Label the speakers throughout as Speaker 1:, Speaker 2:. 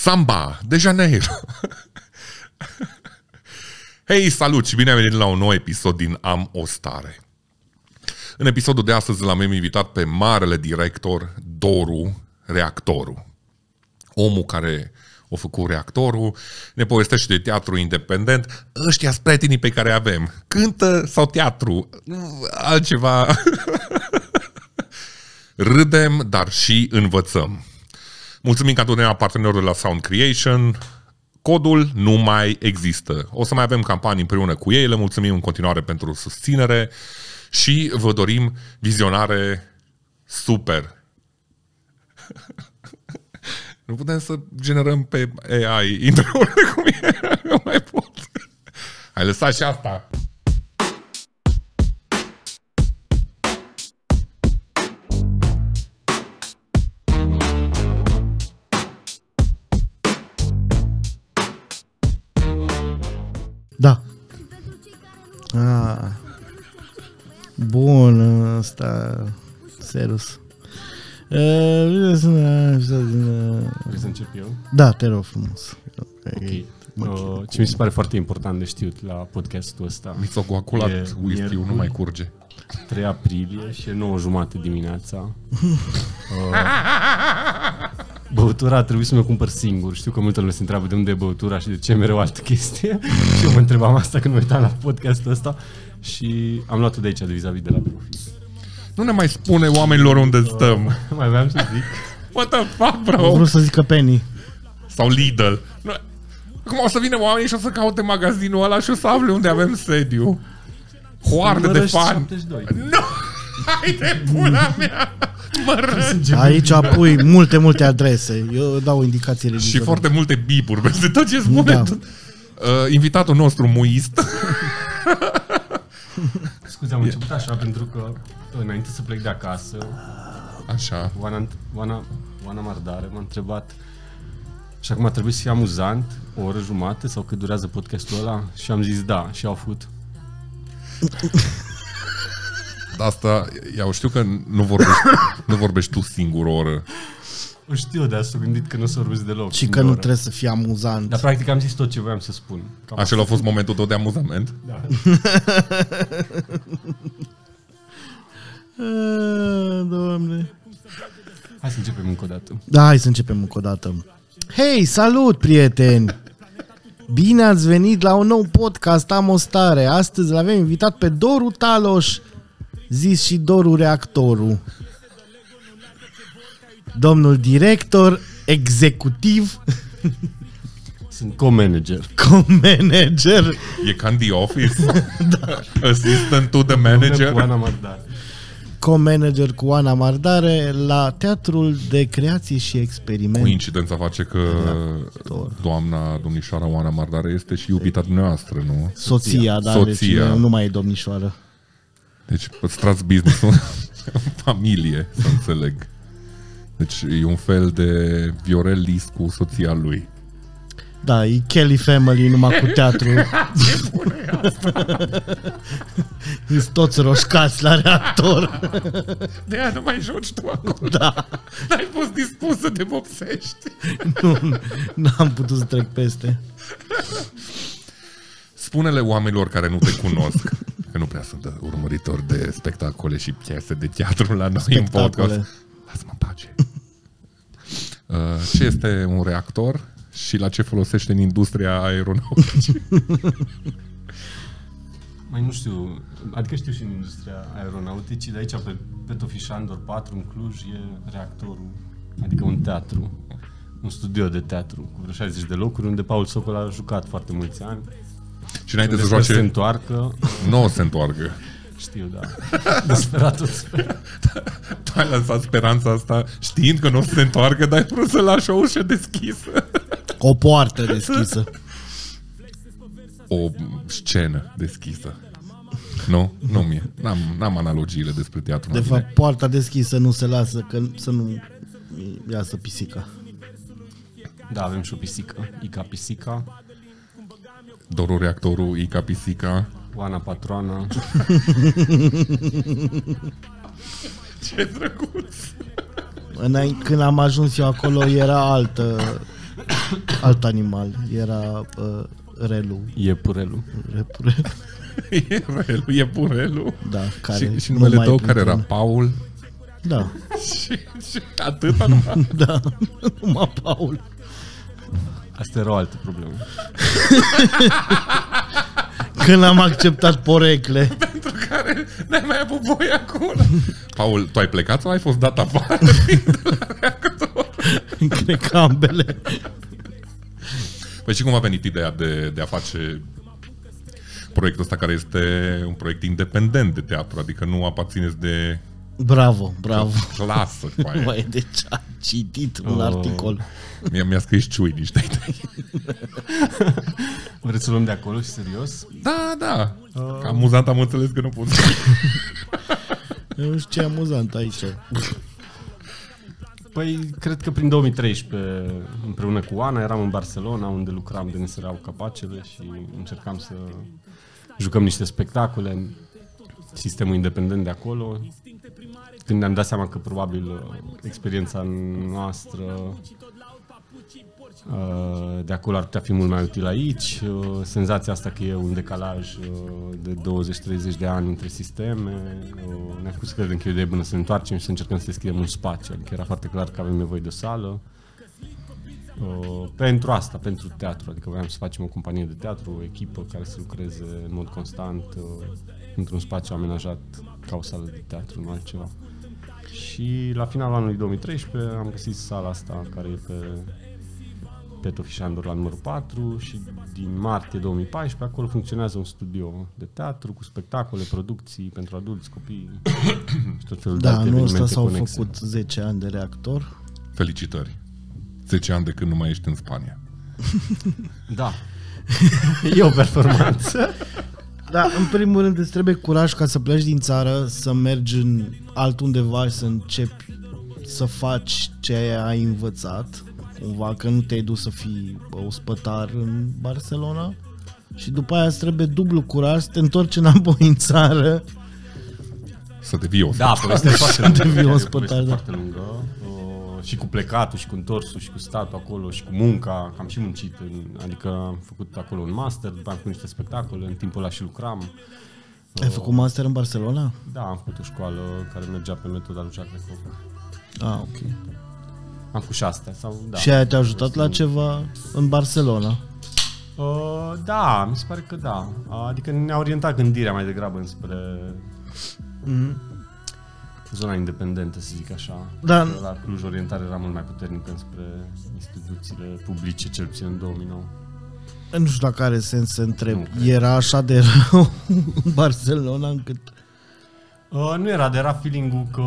Speaker 1: Samba de Janeiro. Hei, salut și bine ai venit la un nou episod din Am o stare. În episodul de astăzi l-am invitat pe marele director Doru Reactoru. Omul care a făcut Reactorul, ne povestește de teatru independent. Ăștia sunt prietenii pe care avem. Cântă sau teatru? Altceva. Râdem, dar și învățăm. Mulțumim ca totdeauna partenerilor de la Sound Creation. Codul nu mai există. O să mai avem campanii împreună cu ei. Le mulțumim în continuare pentru susținere și vă dorim vizionare super. Nu putem să generăm pe AI intro-urile cum e. Nu mai pot. Hai, lăsat și asta.
Speaker 2: Da. Bun, ăsta. Serus.
Speaker 3: Vrei să încep eu?
Speaker 2: Da, te rog frumos.
Speaker 3: Okay. Ce mi se pare foarte important de știut la podcastul ăsta.
Speaker 1: Mi s-a coagulat whisky-ul, nu mai curge.
Speaker 3: 3 aprilie și e 9:30 dimineața. Băutura trebuie să mi-o cumpăr singur. Știu că multă lume se întreabă de unde e băutura și de ce mereu altă chestie. Și eu mă întrebam asta când mă uitam la podcastul ăsta. Și am luat-o de aici, de vis-a-vis de la Profi.
Speaker 1: Nu ne mai spune oamenilor unde stăm.
Speaker 3: Mai vreau să zic.
Speaker 1: What the fuck, bro?
Speaker 2: Vreau să zică Penny.
Speaker 1: Sau Lidl. Acum o să vină oamenii și o să caute magazinul ăla și o să afle unde avem sediu. Hoarde de fani. Nu! Hai de pula mea!
Speaker 2: Aici pui multe adrese. Eu dau indicații religioase.
Speaker 1: Și foarte multe bipuri peste tot ce spune. Da. Invitatul nostru muist.
Speaker 3: Scuze, am început așa pentru că înainte să plec de acasă,
Speaker 1: așa,
Speaker 3: Oana Mardare m-a întrebat și acum trebuie să fie amuzant o oră jumate sau cât durează podcastul ăla și am zis da și au făcut.
Speaker 1: De asta, eu știu că nu vorbești tu singur o oră.
Speaker 3: O știu, dar s-a gândit că nu s-o vorbesc deloc.
Speaker 2: Și că nu trebuie să fie amuzant.
Speaker 3: Dar practic am zis tot ce voiam să spun.
Speaker 1: Acela a fost momentul tău de amuzament?
Speaker 3: Da.
Speaker 2: Doamne.
Speaker 3: Hai să începem încă o dată.
Speaker 2: Da, hai să începem încă o dată. Hei, salut, prieteni! Bine ați venit la un nou podcast Am o stare. Astăzi l-avem invitat pe Doru Taloș, zis și Doru Reactoru. Domnul director executiv.
Speaker 3: Sunt co-manager.
Speaker 2: Co-manager.
Speaker 1: E ca în The Office. Da. Assistant to the manager.
Speaker 3: Cu Oana Mardare.
Speaker 2: Co-manager cu Oana Mardare la Teatrul de Creație și Experiment.
Speaker 1: Coincidența face că domnișoara Oana Mardare este și iubita dumneavoastră, nu?
Speaker 2: Soția, da.
Speaker 1: Soția.
Speaker 2: Deci nu mai e domnișoară.
Speaker 1: Deci păstrați business-ul în familie, să înțeleg. Deci e un fel de Viorel Lis cu soția lui.
Speaker 2: Da, e Kelly Family numai cu teatru.
Speaker 1: Ce bună e asta?
Speaker 2: Sunt toți roșcați la Reactor.
Speaker 1: De aia nu mai joci tu acolo.
Speaker 2: Da.
Speaker 1: N-ai fost dispus să te vopsești.
Speaker 2: Nu, n-am putut să trec peste.
Speaker 1: Spune-le oamenilor care nu te cunosc, că nu prea sunt urmăritori de spectacole și piese de teatru la noi în podcast. Lasă-mă în pace. Ce este un reactor și la ce folosește în industria aeronautică?
Speaker 3: Mai nu știu, adică știu și în industria aeronauticii, de aici pe Petofi Șandor 4 în Cluj e reactorul, adică un teatru, un studio de teatru cu vreo 60 de locuri unde Paul Socol a jucat foarte mulți ani.
Speaker 1: Și înainte să joace...
Speaker 3: se întoarcă.
Speaker 1: Nu se întoarcă.
Speaker 3: Știu, da. Desperat tot sper.
Speaker 1: Tu ai lăsat speranța asta știind că nu o să se întoarcă, dar ai vrut să lași o ușă deschisă.
Speaker 2: O poartă deschisă.
Speaker 1: O scenă deschisă. Nu? Nu mie. N-am analogiile despre teatru.
Speaker 2: De fapt, poarta deschisă nu se lasă, că să nu iasă pisica.
Speaker 3: Da, avem și o pisică. Ica Pisica.
Speaker 1: Doru Reactoru, Ica Pisica.
Speaker 3: Oana Patroana.
Speaker 1: Ce drăguț!
Speaker 2: Când am ajuns eu acolo era altă alt animal. Era relu.
Speaker 3: Iepurelul.
Speaker 1: E purelul.
Speaker 2: Da, care
Speaker 1: Și numele
Speaker 2: nu
Speaker 1: tău
Speaker 2: mai
Speaker 1: care era
Speaker 2: printre-
Speaker 1: Paul?
Speaker 2: Da,
Speaker 1: Și atâta numai.
Speaker 2: da, numai Paul.
Speaker 3: Asta era o altă problemă.
Speaker 2: Când am acceptat porecle.
Speaker 1: Pentru care n-ai mai avut voie acolo. Paul, tu ai plecat sau ai fost dat afară?
Speaker 2: Cred că ambele.
Speaker 1: Păi și cum a venit ideea de a face proiectul ăsta, care este un proiect independent de teatru, adică nu aparțineți de
Speaker 2: Bravo.
Speaker 1: clasă.
Speaker 2: Băi, deci a citit un articol.
Speaker 1: Mi-a scris Ciui niște idei.
Speaker 3: Vreți să luăm de acolo și serios?
Speaker 1: Da. Că amuzant am înțeles că nu pot.
Speaker 2: Eu nu știu ce e amuzant aici.
Speaker 3: Păi, cred că prin 2013, împreună cu Ana, eram în Barcelona, unde lucram de Neserau Capacele și încercam să jucăm niște spectacole în sistemul independent de acolo. Când ne-am dat seama că probabil experiența noastră de acolo ar putea fi mult mai util aici, senzația asta că e un decalaj de 20-30 de ani între sisteme, ne-a făcut să credem că e o idee bună să ne întoarcem și să încercăm să deschidem un spațiu, adică era foarte clar că avem nevoie de o sală pentru asta, pentru teatru, adică voiam să facem o companie de teatru, o echipă care să lucreze în mod constant într-un spațiu amenajat ca o sală de teatru, nu altceva. Și la finalul anului 2013 am găsit sala asta care e pe Peto Fișandor la numărul 4 și din martie 2014 acolo funcționează un studio de teatru cu spectacole, producții pentru adulți, copii și tot felul de
Speaker 2: Da,
Speaker 3: alte
Speaker 2: anul
Speaker 3: evenimente
Speaker 2: ăsta s-au
Speaker 3: conexe.
Speaker 2: făcut 10 ani de reactor.
Speaker 1: Felicitări. 10 ani de când nu mai ești în Spania.
Speaker 3: Da. E o performanță.
Speaker 2: Da, în primul rând îți trebuie curaj ca să pleci din țară, să mergi în altundeva și să începi să faci ce ai învățat, cumva că nu te-ai dus să fii ospătar în Barcelona și după aia îți trebuie dublu curaj să te întorci înapoi în țară.
Speaker 1: Să devii o
Speaker 3: Da, povestea e foarte lungă.
Speaker 2: devii
Speaker 3: E o
Speaker 2: ospătar,
Speaker 3: poveste
Speaker 2: da.
Speaker 3: foarte lungă. Și cu plecatul, și cu întorsul, și cu statul acolo, și cu munca, că am și muncit. Adică am făcut acolo un master, după am făcut niște spectacole, în timpul ăla și lucram.
Speaker 2: Ai făcut master în Barcelona?
Speaker 3: Da, am făcut o școală care mergea pe metoda lui Jacques Lecoq.
Speaker 2: Ah, ok.
Speaker 3: Am făcut și astea. Sau, da,
Speaker 2: Și aia te-a ajutat la ceva în Barcelona?
Speaker 3: Da, mi se pare că da. Adică ne-a orientat gândirea mai degrabă înspre zona independentă, să zic așa.
Speaker 2: Da.
Speaker 3: Că la Cluj orientarea era mult mai puternică înspre instituțiile publice, cel puțin în 2009.
Speaker 2: Nu știu la care sens să întreb.
Speaker 3: Nu cred.
Speaker 2: Era așa de rău în Barcelona încât...
Speaker 3: Nu era, dar era feeling-ul că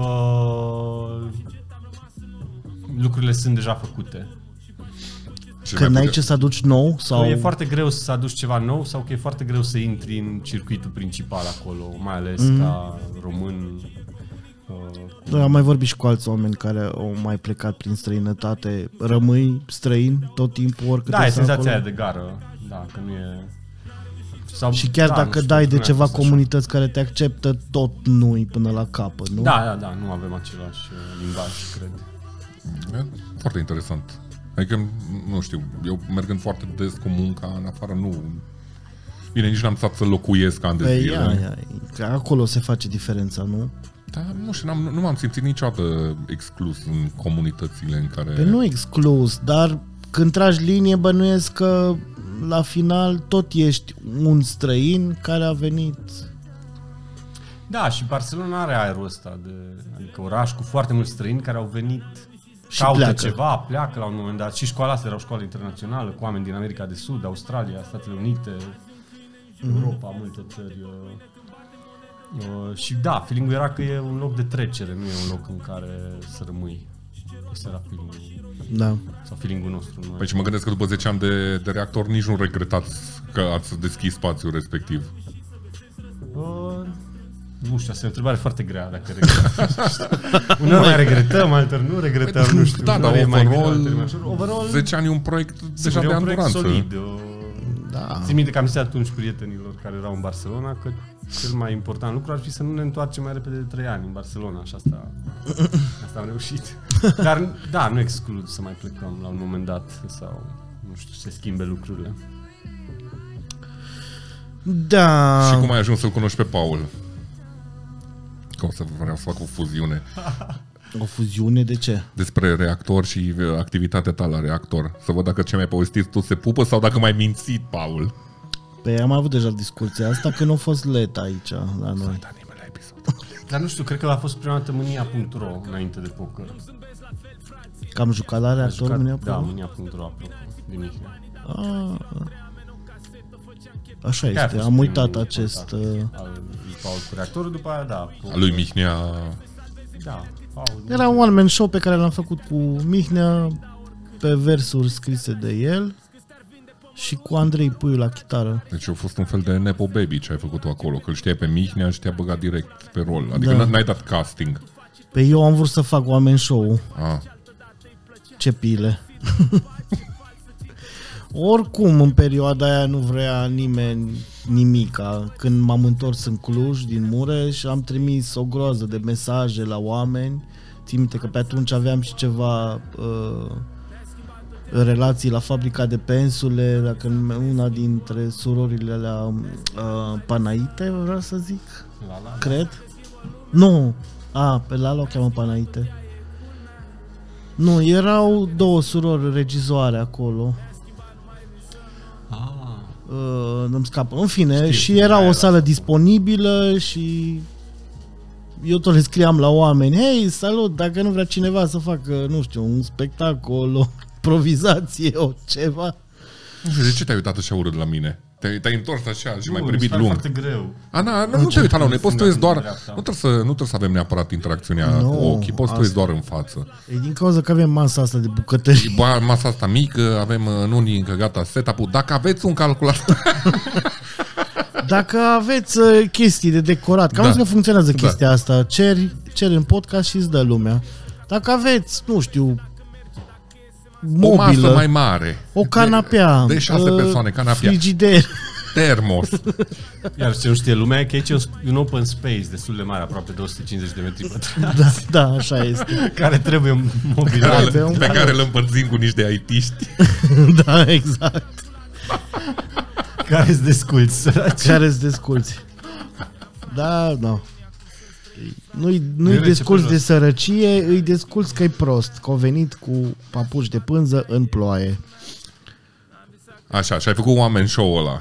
Speaker 3: lucrurile sunt deja făcute.
Speaker 2: Că n-ai ce să aduci nou? Sau...
Speaker 3: Că e foarte greu să aduci ceva nou sau că e foarte greu să intri în circuitul principal acolo, mai ales ca român.
Speaker 2: Da, am mai vorbit și cu alți oameni care au mai plecat prin străinătate. Rămâi străin tot timpul, oricât
Speaker 3: Da, e
Speaker 2: stai
Speaker 3: senzația
Speaker 2: acolo?
Speaker 3: aia de gară. Da, că nu e... Sau,
Speaker 2: Și chiar
Speaker 3: da,
Speaker 2: dacă
Speaker 3: nu știu,
Speaker 2: dai de
Speaker 3: nu
Speaker 2: ceva
Speaker 3: a fost așa.
Speaker 2: comunități care te acceptă, tot nu-i până la capăt, nu?
Speaker 3: Da, nu avem același limbaj, cred.
Speaker 1: E foarte interesant. Adică, nu știu, eu mergând foarte des cu munca în afară, nu... Bine, nici n-am stat să locuiesc ani de
Speaker 2: Păi,
Speaker 1: zile.
Speaker 2: că acolo se face diferența, nu?
Speaker 1: Dar nu știu, nu m-am simțit niciodată exclus în comunitățile în care...
Speaker 2: Pe nu exclus, dar când tragi linie bănuiesc că la final tot ești un străin care a venit...
Speaker 3: Da, și Barcelona are aerul ăsta, adică oraș cu foarte mulți străini care au venit,
Speaker 2: Și
Speaker 3: caută
Speaker 2: pleacă.
Speaker 3: ceva, pleacă la un moment dat. Și școala asta era o școală internațională cu oameni din America de Sud, Australia, Statele Unite, Europa, multe țări. Și da, feeling-ul era că e un loc de trecere, nu e un loc în care să rămâi. Ăsta era feeling-ul,
Speaker 2: Da.
Speaker 3: sau feeling-ul nostru. Noi.
Speaker 1: Păi și mă gândesc că după 10 ani de reactor nici nu regretați că ați deschis spațiul respectiv.
Speaker 3: Nu știu, asta e o întrebare foarte grea dacă regretăm. Uneori mai regretăm, altor nu regretăm, nu știu.
Speaker 1: Da, dar
Speaker 3: uneori e mai greu, altor e mai
Speaker 1: overall,
Speaker 3: ușor. Overall
Speaker 1: 10 ani e un proiect deja
Speaker 3: e
Speaker 1: de
Speaker 3: un proiect
Speaker 1: anduranță.
Speaker 3: solid.
Speaker 2: Da.
Speaker 3: Țin minte că am zis atunci prietenilor care erau în Barcelona că cel mai important lucru ar fi să nu ne întoarcem mai repede de 3 ani în Barcelona și asta am reușit. Dar da, nu exclud să mai plecăm la un moment dat sau nu știu, se schimbe lucrurile.
Speaker 2: Da.
Speaker 1: Și cum ai ajuns să-l cunoști pe Paul? Că o să vreau să fac o fuziune
Speaker 2: O fuziune de ce?
Speaker 1: despre reactor și activitatea ta la reactor. Să văd dacă ce mi-ai povestit tu se pupă sau dacă m-ai mințit, Paul.
Speaker 2: Păi am avut deja discuția asta când a fost let aici la noi.
Speaker 1: Da, nimeni la episod.
Speaker 3: Dar nu știu, cred că a fost prima dată mânia.ro înainte de poker.
Speaker 2: Că am jucat la reactor Mânia?
Speaker 3: Da, mânia.ro, apropo, din Mihnea.
Speaker 2: Așa
Speaker 3: Care a
Speaker 2: este,
Speaker 3: fost
Speaker 2: am uitat
Speaker 3: primul
Speaker 2: acest...
Speaker 3: contact al lui Paul cu reactorul, după aia, da.
Speaker 1: A lui Mihnea...
Speaker 3: Da, Paul.
Speaker 2: Era un one-man show pe care l-am făcut cu Mihnea pe versuri scrise de el și cu Andrei Puiu la chitară.
Speaker 1: Deci a fost un fel de Nepo Baby ce ai făcut tu acolo, că îl știai pe Mihnea și te-a băgat direct pe rol. Adică
Speaker 2: Da.
Speaker 1: n-ai dat casting.
Speaker 2: Pe eu am vrut să fac one-man show. Ce pile. Oricum, în perioada aia nu vrea nimeni nimica. Când m-am întors în Cluj, din Mureș, am trimis o groază de mesaje la oameni. Țin minte că pe atunci aveam și ceva relații la fabrica de pensule, dacă una dintre surorile alea Panaite, vreau să zic,
Speaker 3: Lala.
Speaker 2: cred. Nu, pe Lala o cheamă Panaite. Nu, erau două surori regizoare acolo. Nu-mi scapă. În fine,
Speaker 3: Știu,
Speaker 2: și era o
Speaker 3: era
Speaker 2: sală disponibilă și eu tot le scriam la oameni: hei, salut, dacă nu vrea cineva să facă, nu știu, un spectacol, o improvizație, o ceva.
Speaker 1: Nu știu, de ce te-ai uitat așa urât la mine? Te-ai întors așa și mai
Speaker 3: Nu,
Speaker 1: privit
Speaker 3: mi se pare
Speaker 1: lung.
Speaker 3: foarte greu.
Speaker 1: Nu te uita la unei, poți să uiți doar...
Speaker 3: dreapta.
Speaker 1: Nu trebuie să avem neapărat interacțiunea
Speaker 2: Nu,
Speaker 1: cu ochii, poți să uiți
Speaker 2: asta.
Speaker 1: doar în față.
Speaker 2: E din cauza că avem masa asta de bucătării.
Speaker 1: Masa asta mică, avem în unii încă gata setup-ul. Dacă aveți un calculator...
Speaker 2: Dacă aveți chestii de decorat, că am
Speaker 1: Da.
Speaker 2: zis că funcționează
Speaker 1: Da.
Speaker 2: chestia asta, ceri în podcast și îți dă lumea. Dacă aveți, nu știu,
Speaker 1: O masă
Speaker 2: mobilă,
Speaker 1: mai mare.
Speaker 2: o canapea,
Speaker 1: De 6 persoane, canapea.
Speaker 2: frigider.
Speaker 1: Termos.
Speaker 3: Iar ce nu știe lumea e că aici e un open space destul de mare, aproape 250 de metri pătrați,
Speaker 2: Da, așa este.
Speaker 3: care trebuie mobilat.
Speaker 2: Pe
Speaker 1: Pe care îl împărțim cu niște IT-ști.
Speaker 2: Da, exact.
Speaker 3: Care îți desculți, săraci.
Speaker 2: Care îți desculți. Da, nu. Nu-i
Speaker 3: rece
Speaker 2: desculți
Speaker 3: pe
Speaker 2: de
Speaker 3: jos.
Speaker 2: sărăcie, îi desculți că e prost, că a venit cu papuci de pânză în ploaie.
Speaker 1: Așa, și ai făcut oameni show-ul ăla.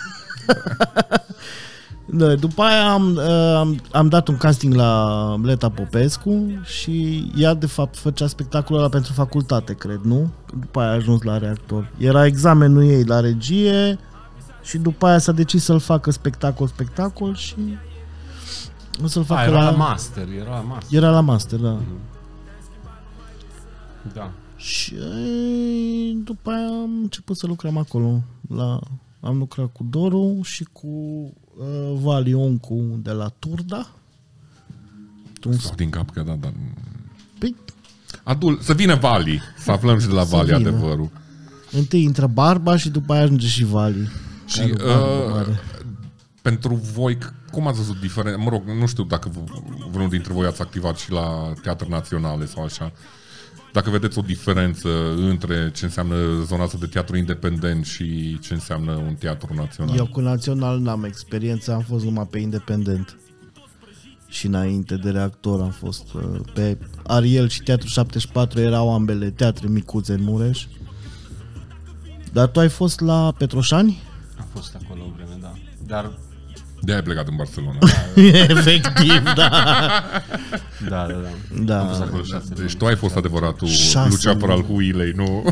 Speaker 2: Da, după aia am dat un casting la Leta Popescu și ea de fapt făcea spectacolul ăla pentru facultate, cred, nu? După aia a ajuns la reactor. Era examenul ei la regie și după aia s-a decis să-l facă spectacol și o să-l facă
Speaker 3: Era la master,
Speaker 2: Era la master, da.
Speaker 3: Da.
Speaker 2: Și după aia am început să lucrăm acolo. Am lucrat cu Doru și cu Vali Oncu de la Turda.
Speaker 1: Sau din cap că da.
Speaker 2: Păi,
Speaker 1: Să vină Vali, să aflăm și de la
Speaker 2: Să
Speaker 1: Vali
Speaker 2: vină.
Speaker 1: adevărul.
Speaker 2: întâi intră Barba și după aia ajunge și Vali.
Speaker 1: Și
Speaker 2: Care o barbă mare.
Speaker 1: pentru voi, cum ați văzut diferența? Mă rog, nu știu dacă vreunul dintre voi ați activat și la teatre naționale sau așa. Dacă vedeți o diferență între ce înseamnă zona asta de teatru independent și ce înseamnă un teatru național.
Speaker 2: Eu cu Național n-am experiență, am fost numai pe independent. Și înainte de reactor am fost pe Ariel și Teatru 74, erau ambele teatre micuțe în Mureș. Dar tu ai fost la Petroșani?
Speaker 3: Am fost acolo o vreme, da. Dar,
Speaker 1: De-aia ai plecat în Barcelona.
Speaker 2: Efectiv, da.
Speaker 3: da.
Speaker 2: Da.
Speaker 3: Am fost acolo 6 luni.
Speaker 1: Deci tu ai fost adevăratul
Speaker 2: 6
Speaker 1: luceafăr al
Speaker 2: luni.
Speaker 1: Huilei, nu?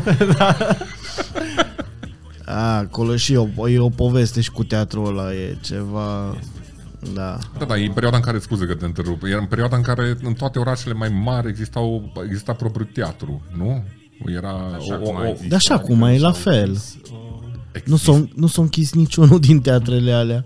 Speaker 2: Acolo și e o poveste și cu teatrul ăla, e ceva... Da.
Speaker 1: Da, e în perioada în care, scuze că te întrerup, era în perioada în care în toate orașele mai mari exista propriu teatru, nu? Era
Speaker 3: Așa cum mai există,
Speaker 2: Dar așa
Speaker 3: adică
Speaker 2: cum mai e
Speaker 3: nu
Speaker 2: la
Speaker 3: s-au
Speaker 2: fel.
Speaker 3: închis,
Speaker 2: Nu s-a închis niciunul din teatrele alea.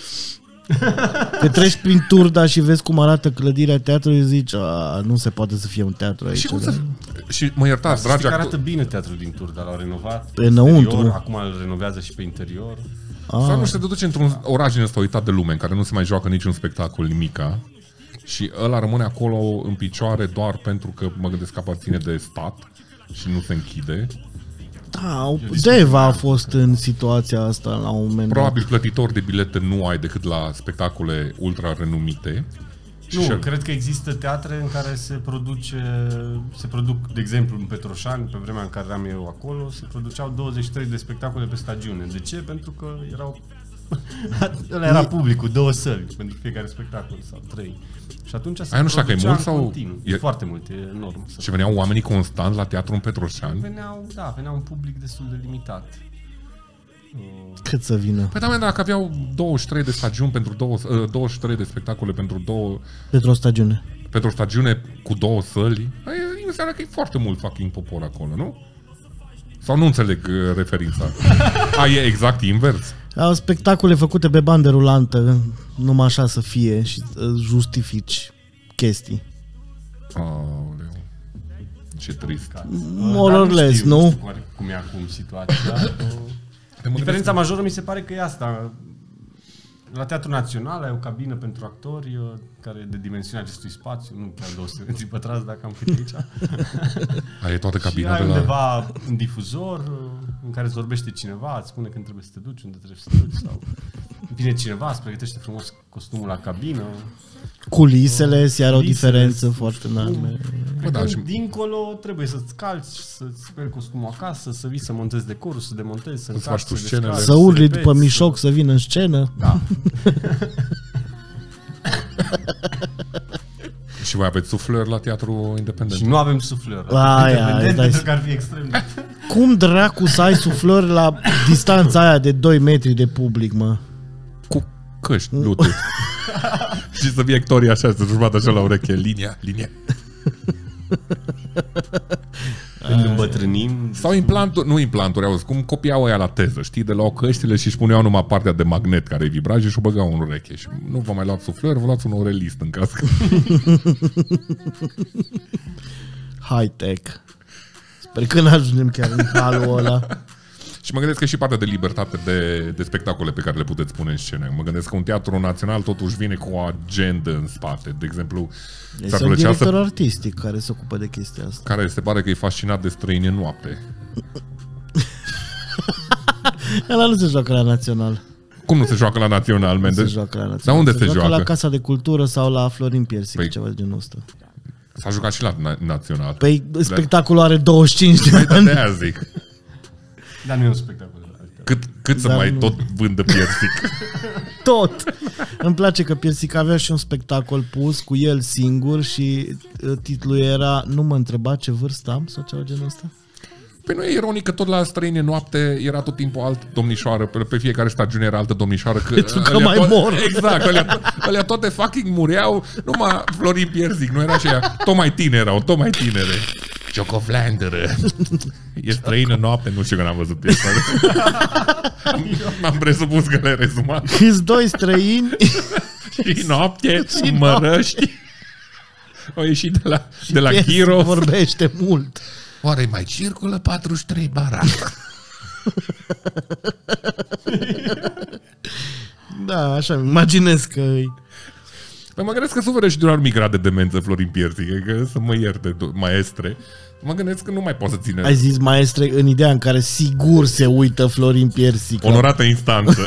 Speaker 2: Te treci prin Turda și vezi cum arată clădirea teatrului, zici, nu se poate să fie un teatru aici.
Speaker 1: Și cum
Speaker 2: da.
Speaker 1: Și mă iertați,
Speaker 3: Dragi
Speaker 1: dragi
Speaker 3: arată
Speaker 1: actori.
Speaker 3: bine teatrul din Turda, l-au renovat
Speaker 2: Pe înăuntru.
Speaker 3: exterior, acum îl renovează și pe interior.
Speaker 1: Sau nu știu, te duci într-un oraș din ăsta uitat de lume, în care nu se mai joacă niciun spectacol, nimica. Și ăla rămâne acolo în picioare doar pentru că mă gândesc că aparține de stat și nu se închide.
Speaker 2: Da, Deva a fost în situația asta la un moment dat.
Speaker 1: Probabil plătitor de bilete nu ai decât la spectacole ultra renumite.
Speaker 3: Nu, cred că există teatre în care se produc, de exemplu, în Petroșani, pe vremea în care eram eu acolo, se produceau 23 de spectacole pe stagiune. De ce? Pentru că era publicul, 2 săli pentru fiecare spectacol sau 3. Și atunci se
Speaker 1: nu știu dacă e mult sau
Speaker 3: continuu. E foarte mult, e enorm.
Speaker 1: Și veneau oamenii constant la teatru în Petroșani?
Speaker 3: Veneau un public destul de limitat.
Speaker 2: Cât să vină?
Speaker 1: Păi da, dacă aveau 23 de stagiuni pentru 23 de spectacole pentru 2...
Speaker 2: Pentru o stagiune.
Speaker 1: Pentru o stagiune cu 2 săli, înseamnă că e foarte mult fucking popor acolo, nu? Sau nu înțeleg referința? E exact invers.
Speaker 2: Au spectacole făcute pe bandă rulantă, numai așa să fie și justifici chestii.
Speaker 1: Aoleu. Ce trist.
Speaker 2: More or less, nu?
Speaker 3: Nu știu cum e acum situația. Diferența majoră mi se pare că e asta. La Teatrul Național ai o cabină pentru actori care e de dimensiunea acestui spațiu, nu chiar 200 metri pătrați, dacă am cât aici.
Speaker 1: Ai toată cabina
Speaker 3: și ai
Speaker 1: de la...
Speaker 3: undeva un difuzor în care îți vorbește cineva, îți spune când trebuie să te duci, unde trebuie să te duci, sau vine cineva, îți pregătește frumos costumul la cabină.
Speaker 2: Culisele, iar o diferență foarte mare.
Speaker 3: Dincolo trebuie să-ți calci, să-ți speli costumul acasă, să vii să montezi decorul, să demontezi, să
Speaker 1: faci tu scenele.
Speaker 2: Să urli după Mișoc să vină în scenă.
Speaker 3: Da.
Speaker 1: Și voi aveți suflări la teatru independent?
Speaker 3: Și nu avem suflări. Pentru că ar fi extrem.
Speaker 2: Cum dracu să ai suflări la distanța aia de 2 metri de public, mă?
Speaker 1: Cu căști, Bluetooth. Și să fie actorii așa, să-și bată așa la ureche. Linia.
Speaker 3: Când îmbătrânim...
Speaker 1: Sau implanturi, auzi, cum copiau aia la teză, știi? De luau căștile și își puneau numai partea de magnet care vibra și o băgau în ureche. Și nu vă mai luați suflări, vă luați un orelist în cască.
Speaker 2: High-tech. Sper că n-ajungem chiar în halul ăla.
Speaker 1: Și mă gândesc că și partea de libertate de spectacole pe care le puteți pune în scenă. Mă gândesc că un teatru național totuși vine cu o agendă în spate. De exemplu,
Speaker 2: este un director artistic care se ocupă de chestia asta.
Speaker 1: Care se pare că e fascinat de Străini în noapte.
Speaker 2: Ăla nu se joacă la Național.
Speaker 1: Cum nu se joacă la Național, Mendes?
Speaker 2: Nu se joacă la Național.
Speaker 1: Dar unde se joacă?
Speaker 2: La Casa de Cultură sau la Florin Piersic, ceva de genul ăsta.
Speaker 1: S-a jucat și la Național.
Speaker 2: Păi spectacolul are 25 de ani.
Speaker 1: De aia zic.
Speaker 3: Dar nu e un spectacol.
Speaker 1: Cât să mai tot vândă Piersic?
Speaker 2: Tot! Îmi place că Piersic avea și un spectacol pus cu el singur și titlul era Nu mă întreba ce vârstă am sau ceva genul ăsta.
Speaker 1: Păi nu e ironic că tot la Străini în noapte era tot timpul altă domnișoară, pe fiecare stagiune era altă domnișoară.
Speaker 2: Pentru că mai mor.
Speaker 1: Exact, alea toate fucking mureau, numai Florin Piersic, nu era și ea, tot mai tinere. Ciocoflandără. E străină noapte, nu știu că n-am văzut piesa. M-am presupus că le-ai rezumat.
Speaker 2: Câți 2 străini
Speaker 1: și noapte, și mărăști. Au ieșit de la Chirov.
Speaker 2: Vorbește mult.
Speaker 1: Oare mai circulă 43 barac?
Speaker 2: Da, așa, imaginez că
Speaker 1: Păi mă gândesc că suferă și de un anumit grad de demență Florin Piersic, că să mă ierte, maestre. Mă gândesc că nu mai poate să ține.
Speaker 2: Ai zis maestre în ideea în care sigur se uită Florin Piersic.
Speaker 1: Onorată instanță.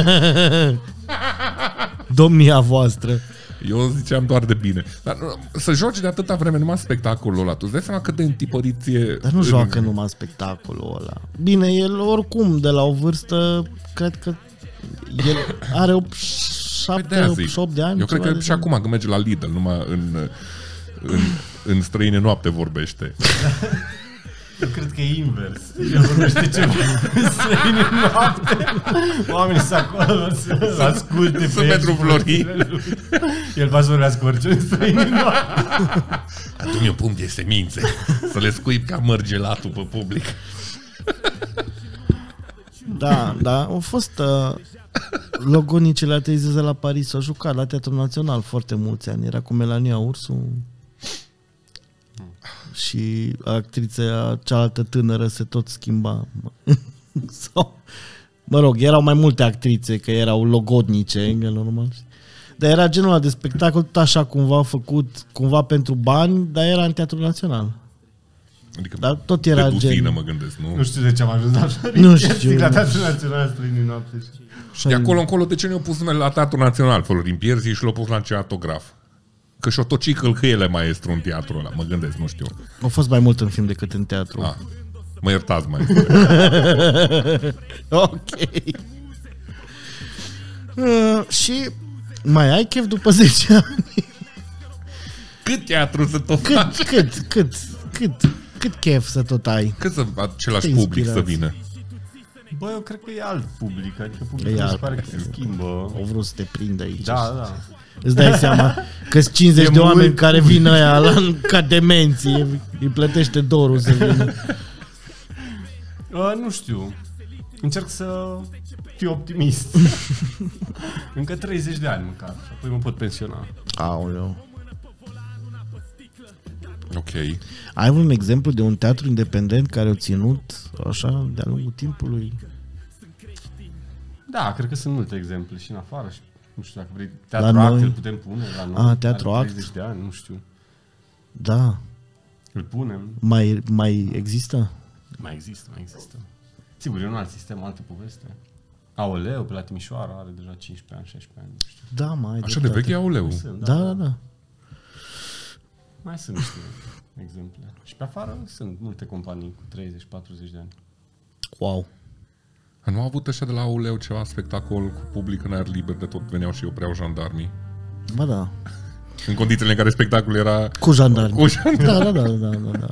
Speaker 2: Domnia voastră.
Speaker 1: Eu ziceam doar de bine. Dar să joci de atâta vreme numai spectacolul ăla, tu îți dai seama cât de întipăriție...
Speaker 2: Dar nu joacă numai spectacolul ăla. Bine, el oricum, de la o vârstă, cred că el are 7-8 de ani.
Speaker 1: Eu cred că și acum când merge la Lidl, numai în Străini în noapte vorbește.
Speaker 3: Eu cred că e invers. El vorbește ceva în Străini în noapte. Oamenii sunt acolo să asculte pe el.
Speaker 1: Pentru Florin.
Speaker 3: El va să vorbească orice în Străini în noapte.
Speaker 1: Adu-mi un pumn de semințe să le scuip ca mărgelatul pe public.
Speaker 2: Da, au fost logonicele ateizeze la Paris, au jucat la Teatrul Național foarte mulți ani. Era cu Melania Ursu și actrița cealaltă tânără se tot schimba. Sau, mă rog, erau mai multe actrițe, că erau logodnice, normal. Dar era genul ăla de spectacol tot așa cumva făcut, cumva pentru bani, dar era în Teatrul Național.
Speaker 1: Adică
Speaker 2: Dar tot era
Speaker 1: de duzină,
Speaker 2: gen...
Speaker 1: mă gândesc, nu?
Speaker 3: Nu știu de ce am ajuns la
Speaker 2: Nu știu.
Speaker 3: la Teatrul Național Străinii Noapte.
Speaker 1: De acolo încolo, de ce ne-au pus numele la Teatrul Național, Florin Pierzi, și l-au pus la cinematograf? Că și-o toci călcâiele maestru în teatrul ăla, mă gândesc, nu știu.
Speaker 2: A fost mai mult în film decât în teatru.
Speaker 1: Ah, mă iertați, mai.
Speaker 2: Ok. Și mai ai chef după 10 ani?
Speaker 1: Cât teatru să tot faci?
Speaker 2: Cât chef să tot ai?
Speaker 1: Cât să același
Speaker 2: Câte
Speaker 1: public să
Speaker 2: inspirații?
Speaker 1: vină?
Speaker 3: Bă, eu cred că e alt public, adică publicul
Speaker 2: E
Speaker 3: mi se
Speaker 2: alt.
Speaker 3: pare că se schimbă.
Speaker 2: Au vrut să te prindă aici.
Speaker 3: Da, da.
Speaker 2: Îți dai seama că sunt 50
Speaker 3: E
Speaker 2: de oameni
Speaker 3: mult.
Speaker 2: care vin aia ca demenții. Îi plătește dorul să vină.
Speaker 3: Nu știu. Încerc să fiu optimist. Încă 30 de ani măcar și apoi mă pot pensiona.
Speaker 2: Aoleu.
Speaker 1: Ok.
Speaker 2: Ai un exemplu de un teatru independent care a ținut așa de-a lungul timpului?
Speaker 3: Da, cred că sunt multe exemple și în afară. Și, nu știu dacă vrei.
Speaker 2: La
Speaker 3: Teatru Act
Speaker 2: noi?
Speaker 3: îl putem pune la noi.
Speaker 2: Teatru
Speaker 3: Are
Speaker 2: Act.
Speaker 3: 30 de ani, nu știu.
Speaker 2: Da.
Speaker 3: Îl punem.
Speaker 2: Mai există?
Speaker 3: Mai există. Sigur, e un alt sistem, o altă poveste. Aoleu, pe la Timișoara, are deja 15 ani, 16 ani, nu știu.
Speaker 2: Da, mai
Speaker 1: Așa de vechi e Aoleu.
Speaker 3: Sunt,
Speaker 2: Da.
Speaker 3: Mai sunt niște exemple. Și pe afară sunt multe companii cu 30-40 de ani.
Speaker 2: Wow.
Speaker 1: Nu a avut așa de la Aoleu ceva spectacol cu public în aer liber, de tot veneau și opreau jandarmii.
Speaker 2: Ba da.
Speaker 1: În condițiile în care spectacolul era...
Speaker 2: Cu jandarmi.
Speaker 1: Cu jandarmi.
Speaker 2: Da.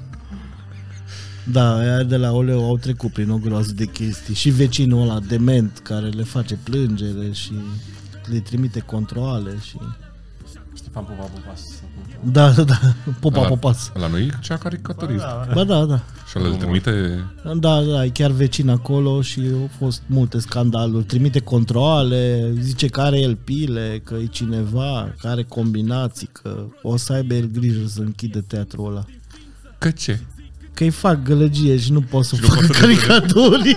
Speaker 2: Da, aia de la Oleu au trecut prin o groază de chestii. Și vecinul ăla dement care le face plângere și le trimite controale și...
Speaker 3: Ștefan Popa Popas.
Speaker 2: Da. Popas.
Speaker 1: La noi e cea caricaturist.
Speaker 2: Ba da.
Speaker 1: Și îl trimite...
Speaker 2: Da, e chiar vecin acolo și au fost multe scandaluri. Trimite controale, zice că are el pile, că e cineva, că are combinații, că o să aibă el grijă să închide teatrul ăla.
Speaker 1: Că ce?
Speaker 2: Că îi fac gălăgie și nu pot să fac caricaturi.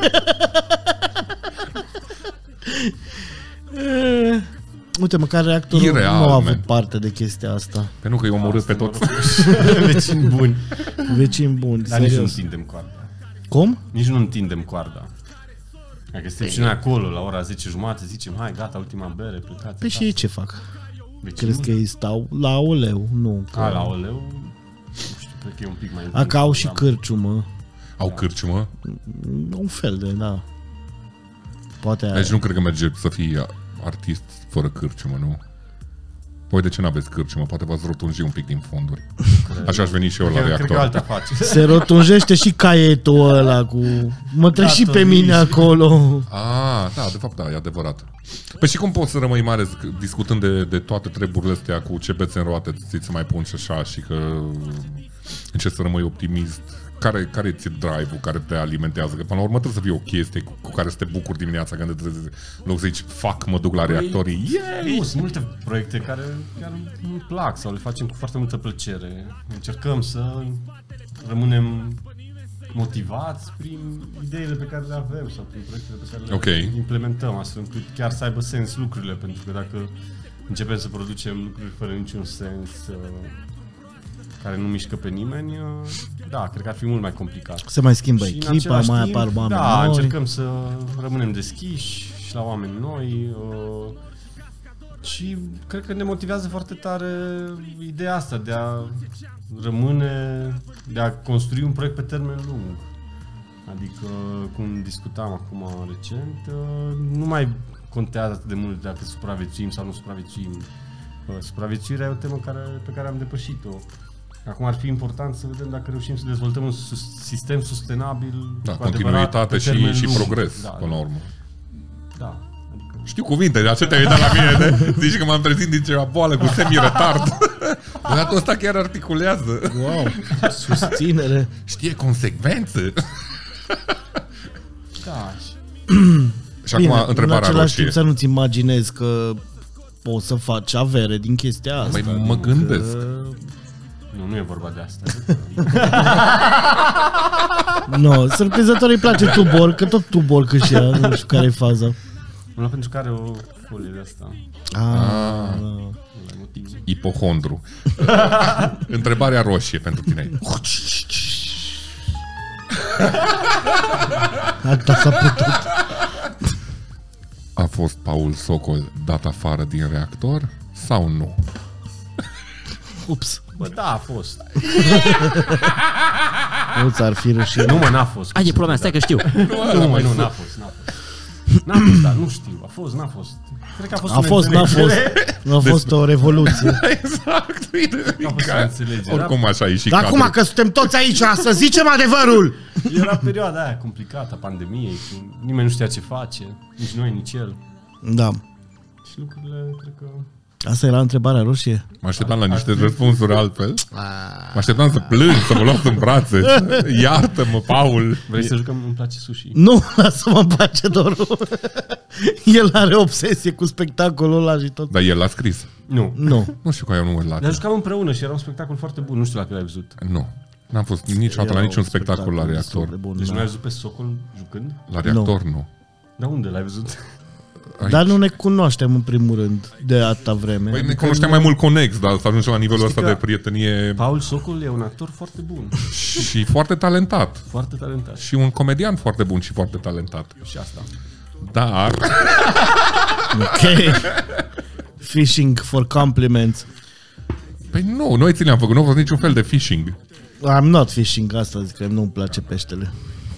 Speaker 2: Uite, măcar reactorul
Speaker 1: Ireal,
Speaker 2: nu a avut
Speaker 1: man.
Speaker 2: parte de chestia asta.
Speaker 1: Pentru că i-au omorât pe toți.
Speaker 3: Vecini buni.
Speaker 2: Vecini buni,
Speaker 3: Dar nici nu
Speaker 2: serios.
Speaker 3: întindem coarda.
Speaker 2: Cum?
Speaker 3: Nici nu întindem coarda. Dacă suntem și noi acolo, la ora 10:30, zicem, hai, gata, ultima bere, plecați.
Speaker 2: Păi și ei ce fac?
Speaker 3: Vecinul?
Speaker 2: Crezi că ei stau la Aoleu? Nu. Că...
Speaker 3: La Oleu, nu știu, cred că e un pic mai...
Speaker 2: Că au și cârciumă.
Speaker 1: Au cârciumă?
Speaker 2: Un fel de, da. Poate
Speaker 1: Deci nu cred că merge să fii artist fără cârciumă, nu? Voi de ce n-aveți cârciumă? Poate v-ați rotunji un pic din fonduri. Așa aș veni și eu la
Speaker 3: Cred că
Speaker 1: reactor.
Speaker 3: alta face.
Speaker 2: se rotunjește și caietul ăla cu... Mă trec și pe mine acolo.
Speaker 1: Da, de fapt, da, e adevărat. Păi și cum poți să rămâi mare discutând de toate treburile astea cu ce bețe în roate ți mai pun și așa și că încerci să rămâi optimist? Care ți-e drive-ul care te alimentează? Că până la urmă trebuie să fie o chestie cu care să te bucuri dimineața când te trezi, în loc să zici, fuck, mă duc la reactorii.
Speaker 3: Nu, sunt multe proiecte care chiar îmi plac sau le facem cu foarte multă plăcere. Încercăm să rămânem motivați prin ideile pe care le avem sau prin proiectele pe care le implementăm, astfel încât chiar să aibă sens lucrurile, pentru că dacă începem să producem lucruri fără niciun sens, care nu mișcă pe nimeni, da, cred că ar fi mult mai complicat.
Speaker 2: Se mai schimbă
Speaker 3: Și în
Speaker 2: echipa,
Speaker 3: același
Speaker 2: mai
Speaker 3: timp,
Speaker 2: apar oameni
Speaker 3: da,
Speaker 2: noi.
Speaker 3: încercăm să rămânem deschiși și la oameni noi și cred că ne motivează foarte tare ideea asta de a rămâne, de a construi un proiect pe termen lung. Adică, cum discutam acum recent, nu mai contează atât de mult dacă supraviețuim sau nu supraviețuim. Supraviețuirea e o temă pe care am depășit-o. Acum ar fi important să vedem dacă reușim să dezvoltăm un sistem sustenabil.
Speaker 1: Da,
Speaker 3: cu
Speaker 1: continuitate
Speaker 3: adevărat, pe termen
Speaker 1: și
Speaker 3: lung.
Speaker 1: progres,
Speaker 3: Da,
Speaker 1: până la urmă.
Speaker 3: Da. Adică...
Speaker 1: Știu cuvinte, de aceea te-ai uitat la mine, zici că m-am trezit din ceva boală cu semi-retard. Datul ăsta chiar articulează.
Speaker 2: Wow, susținere.
Speaker 1: Știe consecvență.
Speaker 3: Da.
Speaker 1: Și acum întrebarea
Speaker 2: în același
Speaker 1: roșie.
Speaker 2: timp să nu-ți imaginezi că poți să faci avere din chestia asta.
Speaker 1: Mai mă gândesc.
Speaker 3: Nu e vorba de asta.
Speaker 2: Nu, surprinzător îi place Tubor, că tot Tubor câșia, nu știu care e faza.
Speaker 3: Nu, pentru că are o folie de asta.
Speaker 1: Ipohondru. Întrebarea roșie pentru tine.
Speaker 2: Atâta s-a putut.
Speaker 1: A fost Paul Socol dat afară din reactor sau nu?
Speaker 2: Ups.
Speaker 3: Bă, da, a fost.
Speaker 2: Nu ți-ar fi rușine.
Speaker 3: Nu, mă, n-a fost.
Speaker 4: Ai, e problema, stai că știu.
Speaker 3: Nu, mă, nu, n-a fost. N-a fost, dar nu știu. A fost, n-a fost. Cred că a fost
Speaker 2: A fost, n-a fost. Nu a fost o revoluție.
Speaker 1: Exact, bine,
Speaker 3: A fost o înțelegere.
Speaker 1: oricum așa e și
Speaker 2: Dar
Speaker 1: cadrul.
Speaker 2: acum că suntem toți aici, să zicem adevărul!
Speaker 3: Era perioada aia complicată a pandemiei, când nimeni nu știa ce face, nici noi, nici el.
Speaker 2: Da.
Speaker 3: Și lucrurile, cred că...
Speaker 2: Asta era întrebarea roșie.
Speaker 1: Mă așteptam la niște răspunsuri altfel. Mă așteptam să plâng, să mă luați în brațe. Iartă-mă, Paul.
Speaker 3: Vrei să jucăm? Îmi place sushi.
Speaker 2: Nu, lasă-mă în pace, Doru. El are obsesie cu spectacolul ăla și tot.
Speaker 1: Dar el l-a scris.
Speaker 3: Nu.
Speaker 2: Nu.
Speaker 1: Nu știu că eu nu
Speaker 3: Dar jucam împreună și era un spectacol foarte bun. Nu știu dacă l-ai văzut.
Speaker 1: Nu. N-am fost niciodată la
Speaker 2: Era
Speaker 1: niciun
Speaker 2: un
Speaker 1: spectacol la
Speaker 2: destul de
Speaker 1: reactor.
Speaker 2: bun,
Speaker 3: Deci
Speaker 2: da.
Speaker 3: nu ai văzut pe Socol jucând?
Speaker 1: La reactor nu.
Speaker 3: Dar unde l-ai văzut?
Speaker 1: Aici.
Speaker 2: Dar nu ne cunoaștem în primul rând de atâta vreme.
Speaker 1: Păi ne cunoșteam mai mult Conex, dar să ajungem la nivelul
Speaker 3: Știi
Speaker 1: ăsta
Speaker 3: că
Speaker 1: de prietenie
Speaker 3: Paul Socol e un actor foarte bun.
Speaker 1: și foarte talentat.
Speaker 3: Foarte talentat.
Speaker 1: Și un comedian foarte bun și foarte talentat.
Speaker 3: Și asta.
Speaker 1: Dar
Speaker 2: Ok. Fishing for compliments.
Speaker 1: păi nu, noi ți le-am făcut, nu a fost niciun fel de phishing.
Speaker 2: I'm not fishing, asta zic că nu-mi place peștele.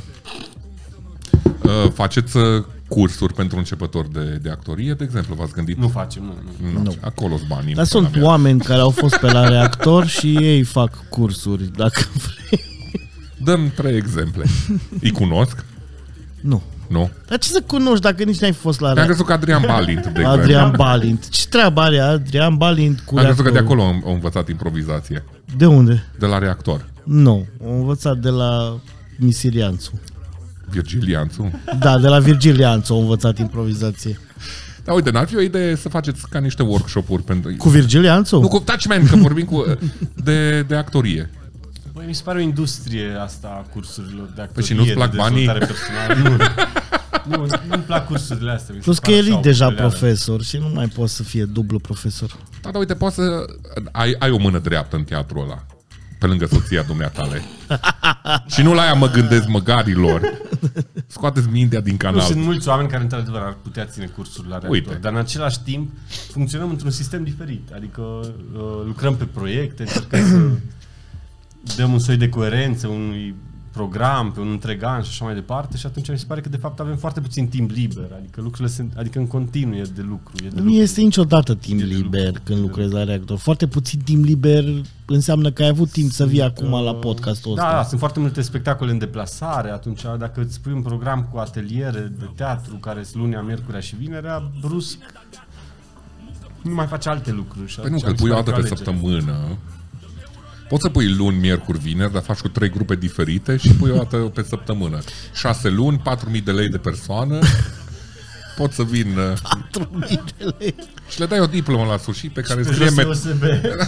Speaker 1: Faceți cursuri pentru începători de actorie, de exemplu, v-ați gândit?
Speaker 3: Nu facem, nu.
Speaker 2: Nu.
Speaker 1: Acolo-s banii.
Speaker 2: Dar sunt oameni care au fost pe la reactor și ei fac cursuri, dacă vrei.
Speaker 1: Dăm 3 exemple. Îi cunosc?
Speaker 2: Nu.
Speaker 1: Nu?
Speaker 2: Dar ce să cunoști dacă nici n-ai fost la
Speaker 1: Mi-am
Speaker 2: reactor?
Speaker 1: crezut că Adrian Balint, de exemplu.
Speaker 2: Adrian Balint. Ce treabă are Adrian Balint cu
Speaker 1: Am crezut că de
Speaker 2: reactorul?
Speaker 1: acolo am învățat improvizație.
Speaker 2: De unde?
Speaker 1: De la reactor.
Speaker 2: Nu. Am învățat de la Misirianțu.
Speaker 1: Virgilianțu.
Speaker 2: Da, de la Virgilianțu am învățat improvizație.
Speaker 1: Dar uite, n-ar fi o idee să faceți ca niște workshop-uri pentru...
Speaker 2: Cu Virgilianțu?
Speaker 1: Nu, cu Touchman, că vorbim de actorie.
Speaker 3: Băi, mi se pare o industrie asta a cursurilor de actorie,
Speaker 1: Păi și nu-ți plac
Speaker 3: de
Speaker 1: banii?
Speaker 3: dezvoltare personală. Nu-mi plac cursurile astea. mi se
Speaker 2: Plus că
Speaker 3: par
Speaker 2: el
Speaker 3: așa
Speaker 2: e
Speaker 3: o
Speaker 2: deja
Speaker 3: păleală.
Speaker 2: profesor și nu mai poate să fie dublu profesor.
Speaker 1: Da, dar uite, poți să... Ai o mână dreaptă în teatrul ăla. Pe lângă soția dumneatale. Și nu la aia mă gândesc măgarilor. Scoateți mintea din
Speaker 3: Nu,
Speaker 1: canal.
Speaker 3: sunt mulți oameni care într-adevăr ar putea ține cursuri la reactor,
Speaker 1: Uite.
Speaker 3: dar în același timp funcționăm într-un sistem diferit. Adică lucrăm pe proiecte, încercăm să dăm un soi de coerență unui program, pe un întreg an și așa mai departe și atunci mi se pare că de fapt avem foarte puțin timp liber, adică lucrurile sunt, adică în continuu e de lucru.
Speaker 2: Nu este niciodată timp liber când lucrezi la reactor. Foarte puțin timp liber înseamnă că ai avut timp să vii acum la podcastul ăsta.
Speaker 3: Da, sunt foarte multe spectacole în deplasare, atunci dacă îți pui un program cu ateliere de teatru care sunt lunea, miercurea și vinerea, brusc nu mai faci alte lucruri. Și
Speaker 1: Păi nu,
Speaker 3: atunci
Speaker 1: că îl
Speaker 3: mi se
Speaker 1: pui o
Speaker 3: pare
Speaker 1: dată
Speaker 3: că
Speaker 1: pe
Speaker 3: alegere.
Speaker 1: săptămână. Poți să pui luni, miercuri, vineri, dar faci cu 3 grupe diferite și pui o dată pe săptămână. 6 luni, 4.000 de lei de persoană. Pot să vin
Speaker 2: 4.000 de lei.
Speaker 1: și le dai o diplomă la sfârșit pe care
Speaker 3: Pe
Speaker 1: scrie
Speaker 3: jos OSB.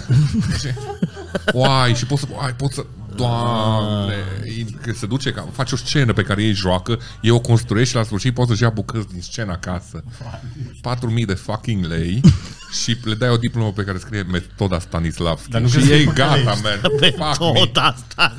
Speaker 1: Oai, și poți să... Doamne, că se duce, ca, faci o scenă pe care ei joacă, ei o construiești și la sfârșit poți să-și ia bucăți din scenă acasă. 4.000 de fucking lei și le dai o diplomă pe care scrie Metoda Stanislavski.
Speaker 3: Dar nu
Speaker 1: Și
Speaker 3: crezi că
Speaker 1: ei
Speaker 3: e
Speaker 1: gata,
Speaker 3: păcălești.
Speaker 1: man.
Speaker 2: Pe
Speaker 1: Fuck me.
Speaker 2: tot asta.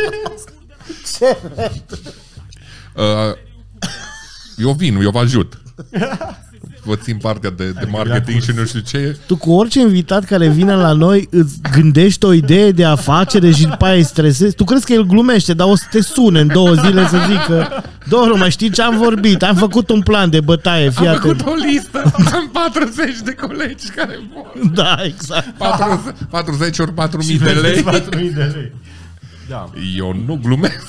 Speaker 1: Eu vin, eu vă ajut. Vă țin partea de marketing și nu știu ce.
Speaker 2: Tu cu orice invitat care vine la noi îți gândești o idee de afacere și după aia îi stresezi. Tu crezi că el glumește, dar o să te sune în 2 zile să zică: Doru, mai știi ce am vorbit? Am făcut un plan de bătaie, fii
Speaker 1: Am
Speaker 2: atent.
Speaker 1: făcut o listă. Am 40 de colegi care vor.
Speaker 2: Da, exact.
Speaker 1: 40 ori 4.000
Speaker 3: Și
Speaker 1: de lei.
Speaker 3: 4.000 de lei. Da,
Speaker 1: Eu nu glumesc.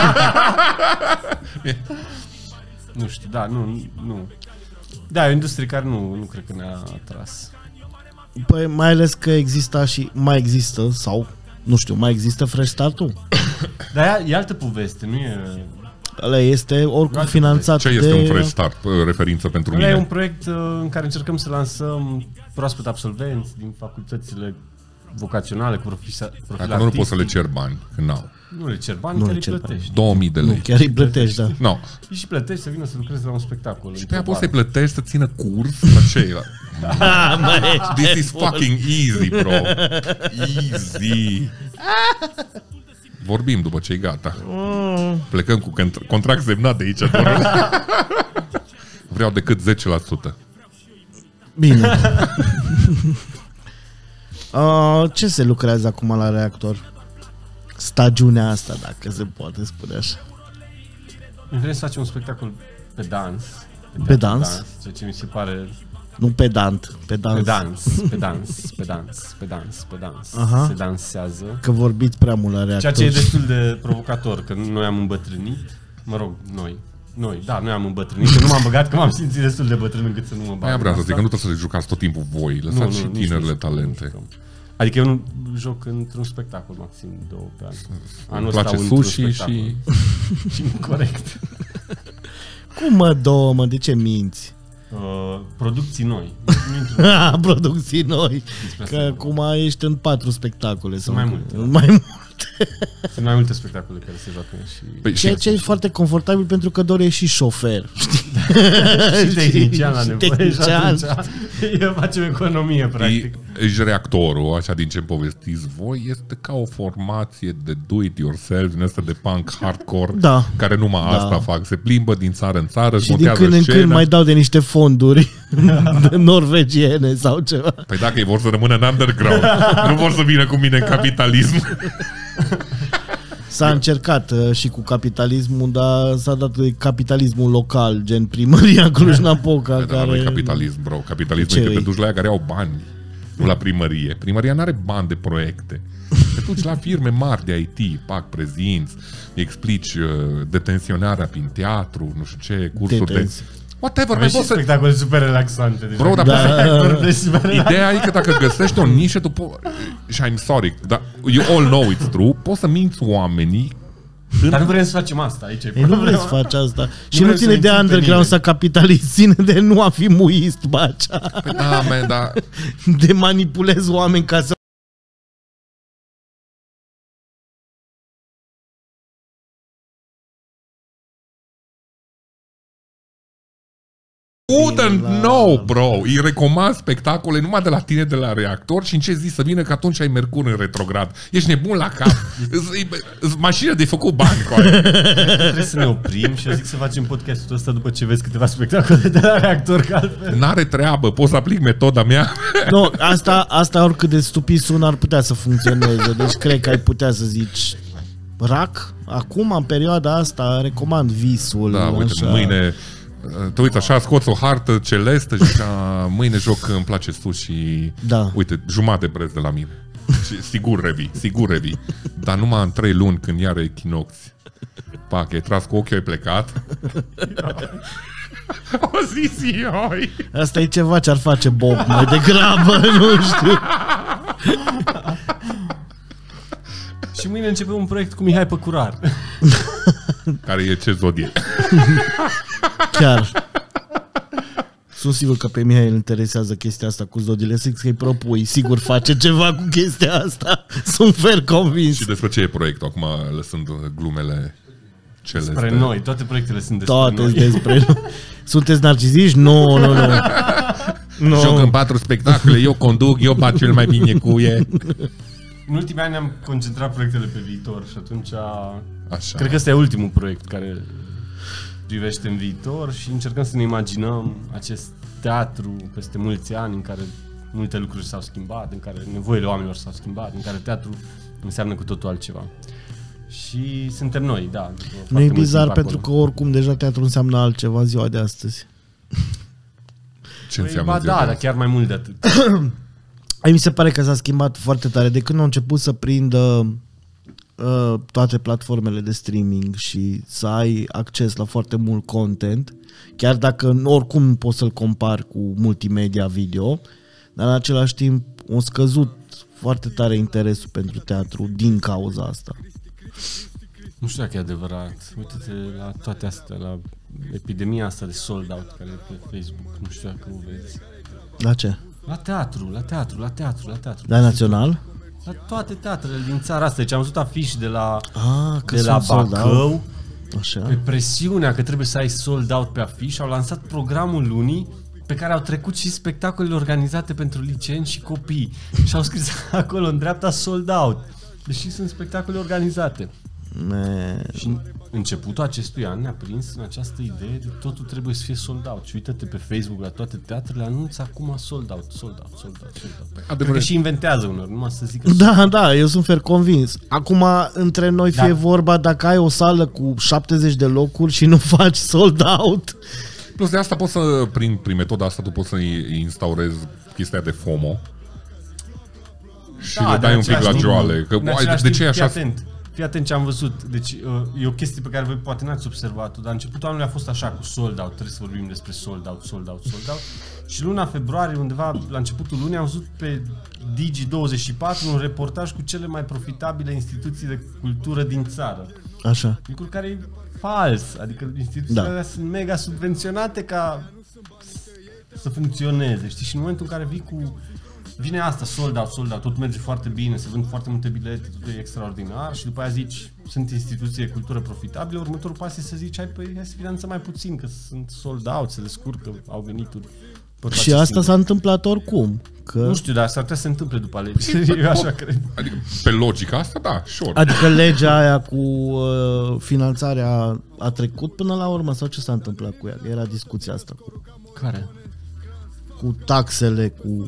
Speaker 3: nu știu, da, nu. Da, e o industrie care nu cred că ne-a atras.
Speaker 2: Păi mai ales că exista și mai există, sau nu știu, mai există Fresh Start-ul?
Speaker 3: Dar e altă poveste, nu e...
Speaker 2: Ăla este oricum finanțat
Speaker 1: Ce este
Speaker 2: de...
Speaker 1: un fresh start? Referință pentru
Speaker 3: Ăla e un
Speaker 1: mine.
Speaker 3: proiect în care încercăm să lansăm proaspăt absolvenți din facultățile vocaționale cu profil
Speaker 1: Dacă nu poți să le cer bani, când n-au.
Speaker 3: Nu le cer bani,
Speaker 2: Nu
Speaker 3: chiar
Speaker 2: le
Speaker 3: îi
Speaker 2: cer
Speaker 3: plătești.
Speaker 1: 2000 de
Speaker 2: Nu,
Speaker 1: lei.
Speaker 2: chiar îi plătești, da.
Speaker 1: No.
Speaker 3: Îi și plătești să vină să lucreze la un spectacol.
Speaker 1: Și pe aia poți să-i plătești să țină curs la ceilalți. This is fucking easy, bro. Easy. Vorbim după ce e gata. Plecăm cu contract semnat de aici. Vreau decât 10%.
Speaker 2: Bine. Ce se lucrează acum la reactor? Stagiunea asta, dacă se poate spune așa.
Speaker 3: Vrem să facem un spectacol pe dans.
Speaker 2: Pe dans?
Speaker 3: Ceea ce mi se pare...
Speaker 2: Nu pedant, pe dans.
Speaker 3: Pe dans.
Speaker 2: Aha.
Speaker 3: Se dansează.
Speaker 2: Că vorbiți prea mult la reactor.
Speaker 3: Ceea ce e destul de provocator, că noi am îmbătrânit. Mă rog, noi, noi am îmbătrânit. Nu m-am băgat, că m-am simțit destul de bătrân încât să nu mă bag.
Speaker 1: Aia vreau să zic, că nu trebuie să le jucați tot timpul voi. Lăsați și tinerile talente.
Speaker 3: Adică eu nu joc într-un spectacol, maxim 2 pe an.
Speaker 1: Îmi place sushi și...
Speaker 3: Corect.
Speaker 2: Cum mă, de ce minți?
Speaker 3: Producții noi.
Speaker 2: Producții noi. Că acum ești în 4 spectacole.
Speaker 3: Sunt mai multe. Sunt mai multe spectacole care se joacă și...
Speaker 2: Ceea ce e foarte confortabil pentru că Doru e și șofer.
Speaker 3: Și tehnician la nevoie. Și atunci eu facem economie, practic.
Speaker 1: Și reactorul, așa din ce povestiți voi, este ca o formație de do-it-yourself, din asta de punk hardcore, care numai asta fac. Se plimbă din țară în țară,
Speaker 2: și din când în când mai dau de niște fonduri norvegiene sau ceva.
Speaker 1: Păi dacă ei vor să rămână în underground, nu vor să vină cu mine în capitalism.
Speaker 2: S-a încercat și cu capitalismul, dar s-a dat capitalismul local, gen primăria Cluj-Napoca.
Speaker 1: Care... Nu e capitalism, bro. Capitalismul e că te duci la ea care au bani, nu la primărie. Primăria n-are bani de proiecte. Te duci la firme mari de IT, PAC, prezinți, explici detenționarea prin teatru, nu știu ce, cursuri de... Whatever,
Speaker 3: mai și spectacole super relaxante.
Speaker 1: Bro, dar ideea e că dacă găsești o nișă, tu și I'm sorry, dar you all know it's true, poți să minți oamenii.
Speaker 3: Dar nu vrem să facem asta, aici e
Speaker 2: problema. Nu vrem să faci asta. Și nu ține de underground sau capitalist, ține de nu a fi muist, bacea.
Speaker 1: Păi da, man, da.
Speaker 2: De manipulezi oameni ca să
Speaker 1: wouldn't know, bro. Îi recomand spectacole numai de la tine, de la reactor, și în ce zi să vină, că atunci ai Mercur în retrograd. Ești nebun la cap. Îți mașină de făcut bani cu aia.
Speaker 3: Trebuie să ne oprim și eu zic să facem podcastul ăsta după ce vezi câteva spectacole de la reactor, că altfel...
Speaker 1: N-are treabă, poți să aplic metoda mea.
Speaker 2: Nu, asta oricât de stupid sună ar putea să funcționeze. Deci cred că ai putea să zici rac, acum, în perioada asta, recomand Visul.
Speaker 1: Da, uite, așa. Mâine... Tu uite, așa scoți o hartă celestă și așa, mâine joc Îmi place sushi.
Speaker 2: Da.
Speaker 1: Uite, jumate preț de la mine. Și sigur revii. Dar numai în 3 luni, când iar echinocți. Pac, ai tras cu ochiul, ai plecat. O zis ioi.
Speaker 2: Asta e ceva ce ar face Bob mai degrabă, nu știu.
Speaker 3: Și mâine începem un proiect cu Mihai Păcurar.
Speaker 1: Care e ce zodie?
Speaker 2: Chiar. Sunt sigur că pe Mihai îl interesează chestia asta cu zodiile. Zic că îi propui. Sigur face ceva cu chestia asta. Sunt fer convins.
Speaker 1: Și despre ce e proiectul? Acum lăsând glumele celeste.
Speaker 3: Despre noi. Toate proiectele sunt despre
Speaker 2: toate
Speaker 3: noi.
Speaker 2: Despre noi. Sunteți narciziști? Nu.
Speaker 1: No. Joc în 4 spectacole, eu conduc, eu bat cel mai bine cu e.
Speaker 3: În ultimii ani am concentrat proiectele pe viitor și atunci
Speaker 1: așa.
Speaker 3: Cred că ăsta e ultimul proiect care privește în viitor și încercăm să ne imaginăm acest teatru peste mulți ani în care multe lucruri s-au schimbat, în care nevoile oamenilor s-au schimbat, în care teatru înseamnă cu totul altceva. Și suntem noi, da.
Speaker 2: Nu e bizar pentru că oricum deja teatru înseamnă altceva în ziua de astăzi.
Speaker 1: Ce înseamnă ziua
Speaker 3: dar chiar mai mult de atât.
Speaker 2: Mi se pare că s-a schimbat foarte tare. De când au început să prindă toate platformele de streaming și să ai acces la foarte mult content, chiar dacă oricum nu poți să-l compari cu multimedia video, dar în același timp a scăzut foarte tare interesul pentru teatru din cauza asta.
Speaker 3: Nu știu dacă e adevărat. Uite-te la toate astea, la epidemia asta de sold out care e pe Facebook. Nu știu dacă o vezi.
Speaker 2: La ce?
Speaker 3: La teatru.
Speaker 2: La Național?
Speaker 3: La toate teatrele din țara asta. Deci am văzut afișe de la
Speaker 2: Bacău.
Speaker 3: Așa. Pe presiunea că trebuie să ai sold out pe afiș, au lansat programul lunii pe care au trecut și spectacolele organizate pentru licenți și copii. Și au scris acolo în dreapta sold out. Deși sunt spectacole organizate. Și începutul acestui an ne-a prins în această idee de totul trebuie să fie sold out. Și uită-te pe Facebook la toate teatrele, anunță acum sold out. Cred că și inventează unor, numai să zică...
Speaker 2: Da, eu sunt fer convins. Acum, între noi fie vorba dacă ai o sală cu 70 de locuri și nu faci sold out.
Speaker 1: Plus de asta poți să, prin metoda asta, tu poți să instaurezi chestia de FOMO și le dai un pic la joale. Că, de ce e așa?
Speaker 3: Fii atent ce am văzut. Deci e o chestie pe care voi poate n-ați observat-o, dar începutul anului a fost așa cu sold out. Trebuie să vorbim despre sold out. Și luna februarie, undeva la începutul lunii, am văzut pe Digi24 un reportaj cu cele mai profitabile instituții de cultură din țară.
Speaker 2: Așa.
Speaker 3: Lucru care e fals. Adică instituțiile alea sunt mega subvenționate ca să funcționeze. Știi? Și în momentul în care vine asta, sold out, tot merge foarte bine, se vând foarte multe bilete, tot e extraordinar și după aia zici, sunt instituții de cultură profitabile, următorul pas e să zici, hai să finanțăm mai puțin, că sunt sold out, se descurcă, au venituri.
Speaker 2: Și asta s-a întâmplat oricum. Că...
Speaker 3: Nu știu, dar s-ar putea să se întâmple după alegeri, eu așa cred.
Speaker 1: Adică pe logica asta, da, sure.
Speaker 2: Adică legea aia cu finanțarea a trecut până la urmă sau ce s-a întâmplat cu ea? Era discuția asta.
Speaker 3: Care?
Speaker 2: Cu taxele, cu...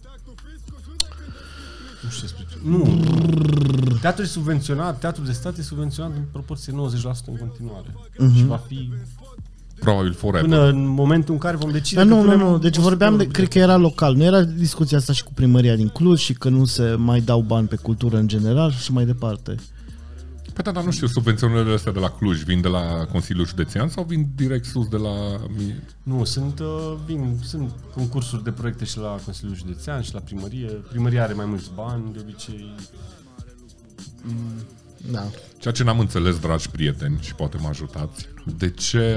Speaker 3: Nu știu despre ce. Nu. Teatrul e subvenționat, teatrul de stat e subvenționat în proporție 90% în continuare. Și va fi
Speaker 1: probabil forever.
Speaker 3: Până în momentul în care vom decide.
Speaker 2: Nu. Deci vorbeam de, cred că era local. Nu era discuția asta și cu primăria din Cluj și că nu se mai dau bani pe cultură în general și mai departe.
Speaker 1: Păi da, dar nu știu, subvențiunile astea de la Cluj vin de la Consiliul Județean sau vin direct sus de la...
Speaker 3: Nu, sunt concursuri de proiecte și la Consiliul Județean și la primărie. Primăria are mai mulți bani, de obicei.
Speaker 2: Da.
Speaker 1: Ceea ce n-am înțeles, dragi prieteni, și poate mă ajutați, de ce...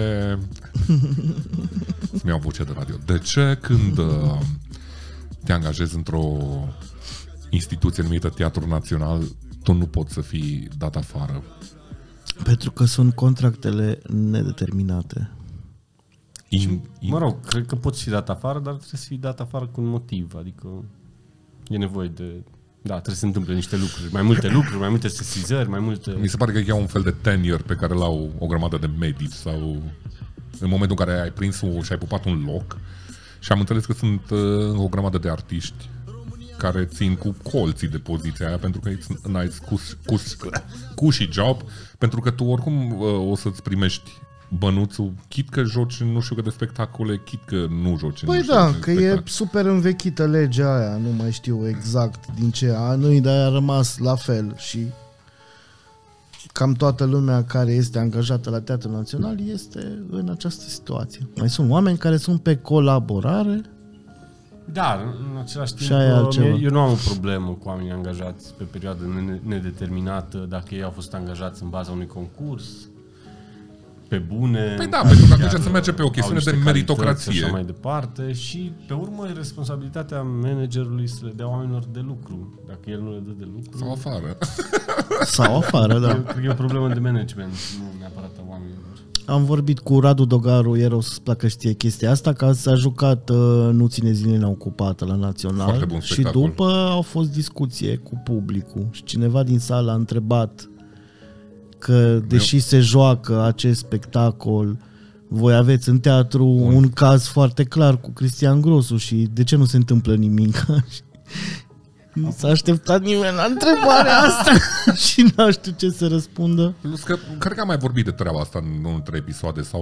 Speaker 1: Să-mi iau voce de radio. De ce când te angajezi într-o instituție numită Teatrul Național, tu nu poți să fii dat afară?
Speaker 2: Pentru că sunt contractele nedeterminate.
Speaker 3: Mă rog, cred că poți fi dat afară, dar trebuie să fii dat afară cu un motiv. Adică e nevoie de... Da, trebuie să se întâmple niște lucruri. Mai multe lucruri, mai multe sesizări, mai multe...
Speaker 1: Mi se pare că e un fel de tenure pe care l-au o grămadă de medici sau... În momentul în care ai prins și ai pupat un loc și am înțeles că sunt o grămadă de artiști care țin cu colții de poziția aia pentru că n-ai cushy job, pentru că tu oricum o să-ți primești bănuțul, chit că joci nu știu că de spectacole, chit că nu joci.
Speaker 2: Păi da, că e super învechită legea aia, nu mai știu exact din ce an, dar a rămas la fel și cam toată lumea care este angajată la Teatrul Național este în această situație. Mai sunt oameni care sunt pe colaborare.
Speaker 3: Dar, în același timp, eu nu am o problemă cu oamenii angajați pe perioadă nedeterminată, dacă ei au fost angajați în baza unui concurs, pe bune.
Speaker 1: Păi da, pentru că atunci se merge pe o chestiune de meritocrație.
Speaker 3: Și așa mai departe. Și, pe urmă, e responsabilitatea managerului să le dea oamenilor de lucru. Dacă el nu le dă de lucru...
Speaker 1: Sau afară.
Speaker 2: Sau afară, da.
Speaker 3: Eu cred că e o problemă de management, nu neapărat a oamenilor.
Speaker 2: Am vorbit cu Radu Dogaru, ieri o să-ți placă știe chestia asta, că s-a jucat Nu ține zilele ocupată la Național și după au fost discuție cu publicul și cineva din sală a întrebat că deși se joacă acest spectacol, voi aveți în teatru un caz foarte clar cu Cristian Grosu și de ce nu se întâmplă nimic? Nu s-a așteptat nimeni la întrebarea asta și n-a știu ce să răspundă.
Speaker 1: Plus că cred că am mai vorbit de treaba asta în unul dintre episoade sau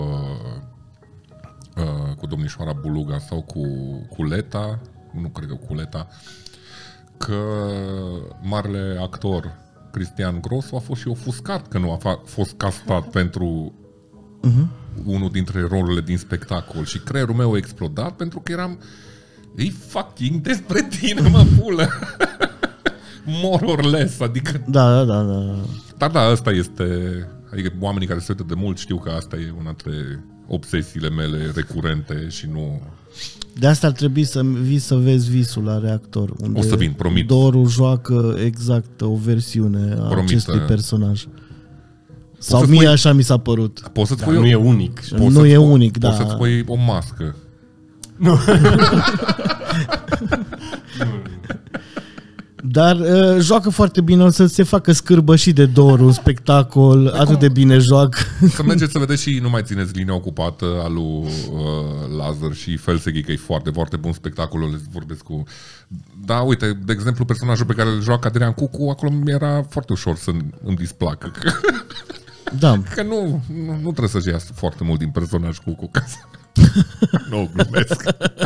Speaker 1: cu domnișoara Buluga sau cu Leta, nu cred că cu Leta, că marele actor Cristian Grosu a fost și ofuscat că nu a fost castat pentru unul dintre rolurile din spectacol și creierul meu a explodat pentru că eram e fucking despre tine, mă, pulă. More or less, adică...
Speaker 2: Da.
Speaker 1: Dar da, asta este... Adică oamenii care se uită de mult știu că asta e una dintre obsesiile mele recurente și nu...
Speaker 2: De asta ar trebui să vii să vezi Visul la Reactor, unde
Speaker 1: o să vin, promit.
Speaker 2: Doru joacă exact o versiune a acestui personaj. Sau mie așa mi s-a părut.
Speaker 3: Nu e unic.
Speaker 2: Nu e unic, da.
Speaker 1: Poți să-ți pui o mască.
Speaker 3: Nu.
Speaker 2: Dar joacă foarte bine, o să se facă scârbă și de Doru un spectacol, atât de bine joacă.
Speaker 1: Să mergeți să vedeți și nu mai țineți linia ocupată al lui Lazar și Felseghi, că e foarte, foarte bun spectacolul, le vorbesc cu... Da, uite, de exemplu, personajul pe care îl joacă Adrian Cucu, acolo mi-era foarte ușor să îmi displacă.
Speaker 2: Da.
Speaker 1: Că nu trebuie să-și ia foarte mult din personaj Cucu ca să... Nu, glumesc.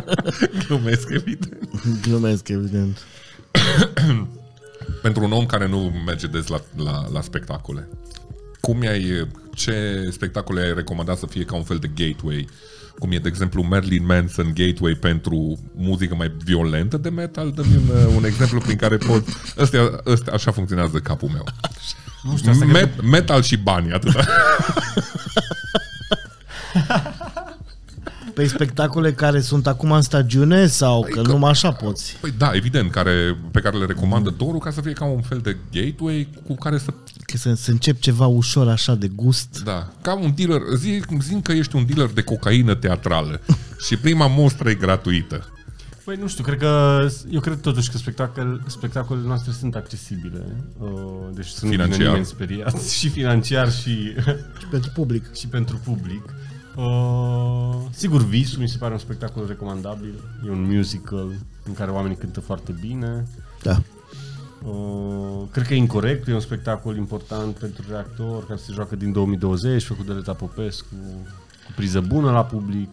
Speaker 1: Glumesc, evident. Pentru un om care nu merge des la spectacole, ce spectacole ai recomandat să fie ca un fel de gateway? Cum e, de exemplu, Marilyn Manson gateway pentru muzică mai violentă de metal? Dă-mi un exemplu prin care poți... Așa funcționează capul meu.
Speaker 3: Nu știu, asta
Speaker 1: metal și bani, atâta.
Speaker 2: Pe spectacole care sunt acum în stagiune sau că numai așa poți?
Speaker 1: Păi da, evident, pe care le recomandă Doru ca să fie ca un fel de gateway cu care să...
Speaker 2: Că să încep ceva ușor așa de gust.
Speaker 1: Da, ca un dealer, zic că ești un dealer de cocaină teatrală și prima mostră e gratuită.
Speaker 3: Păi nu știu, eu cred totuși că spectacolele noastre sunt accesibile. Deci să nu vină nimeni speriat. Și financiar și
Speaker 2: pentru public.
Speaker 3: Și pentru public. Sigur, Visul mi se pare un spectacol recomandabil. E un musical în care oamenii cântă foarte bine.
Speaker 2: Da.
Speaker 3: Cred că e Incorrect, e un spectacol important pentru Reactor, care se joacă din 2020, făcut de Leta Popescu, cu priză bună la public.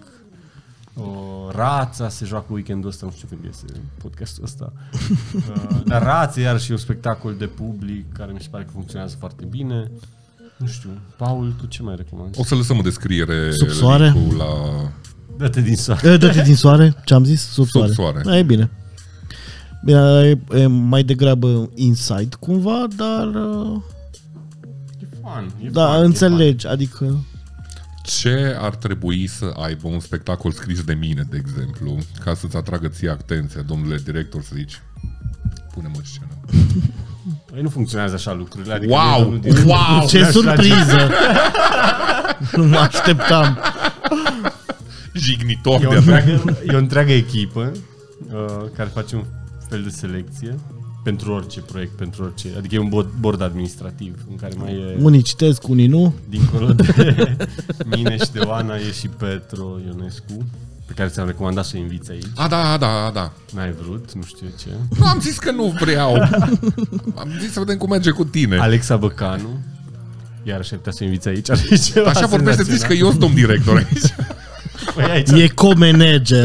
Speaker 3: Rața se joacă weekendul ăsta, nu știu când iese podcastul ăsta. Dar Rața e iarăși un spectacol de public care mi se pare că funcționează foarte bine. Nu știu, Paul, tu ce mai recomanzi?
Speaker 1: O să lăsăm o descriere
Speaker 2: Sub soare?
Speaker 1: La...
Speaker 3: Dă-te din soare.
Speaker 2: Dă-te din soare, ce-am zis? Sub soare. Da, e bine. Bine, e mai degrabă inside cumva, dar...
Speaker 3: E fun.
Speaker 2: Da, înțelegi, adică...
Speaker 1: Ce ar trebui să aibă un spectacol scris de mine, de exemplu, ca să-ți atragă ție atenția, domnule director, să zici, pune-mă scenă.
Speaker 3: Păi nu funcționează așa lucrurile. Adică
Speaker 1: wow!
Speaker 2: Ce surpriză! Nu mă așteptam.
Speaker 1: Jignitor
Speaker 3: e o întreagă echipă care face un fel de selecție pentru orice proiect, pentru orice. Adică e un board administrativ în care mai e...
Speaker 2: Unii citesc, unii nu.
Speaker 3: Dincolo de mine și de Oana e și Petro Ionescu, pe care ți-am recomandat să o inviți aici.
Speaker 1: Da.
Speaker 3: N-ai vrut, nu știu ce.
Speaker 1: Nu, am zis că nu vreau. Am zis să vedem cum merge cu tine.
Speaker 3: Alexa Băcanu. Iarăși ai putea să o inviți aici.
Speaker 1: Așa vorbește, zici că eu sunt domn director aici.
Speaker 3: Păi aici...
Speaker 2: E co-manager.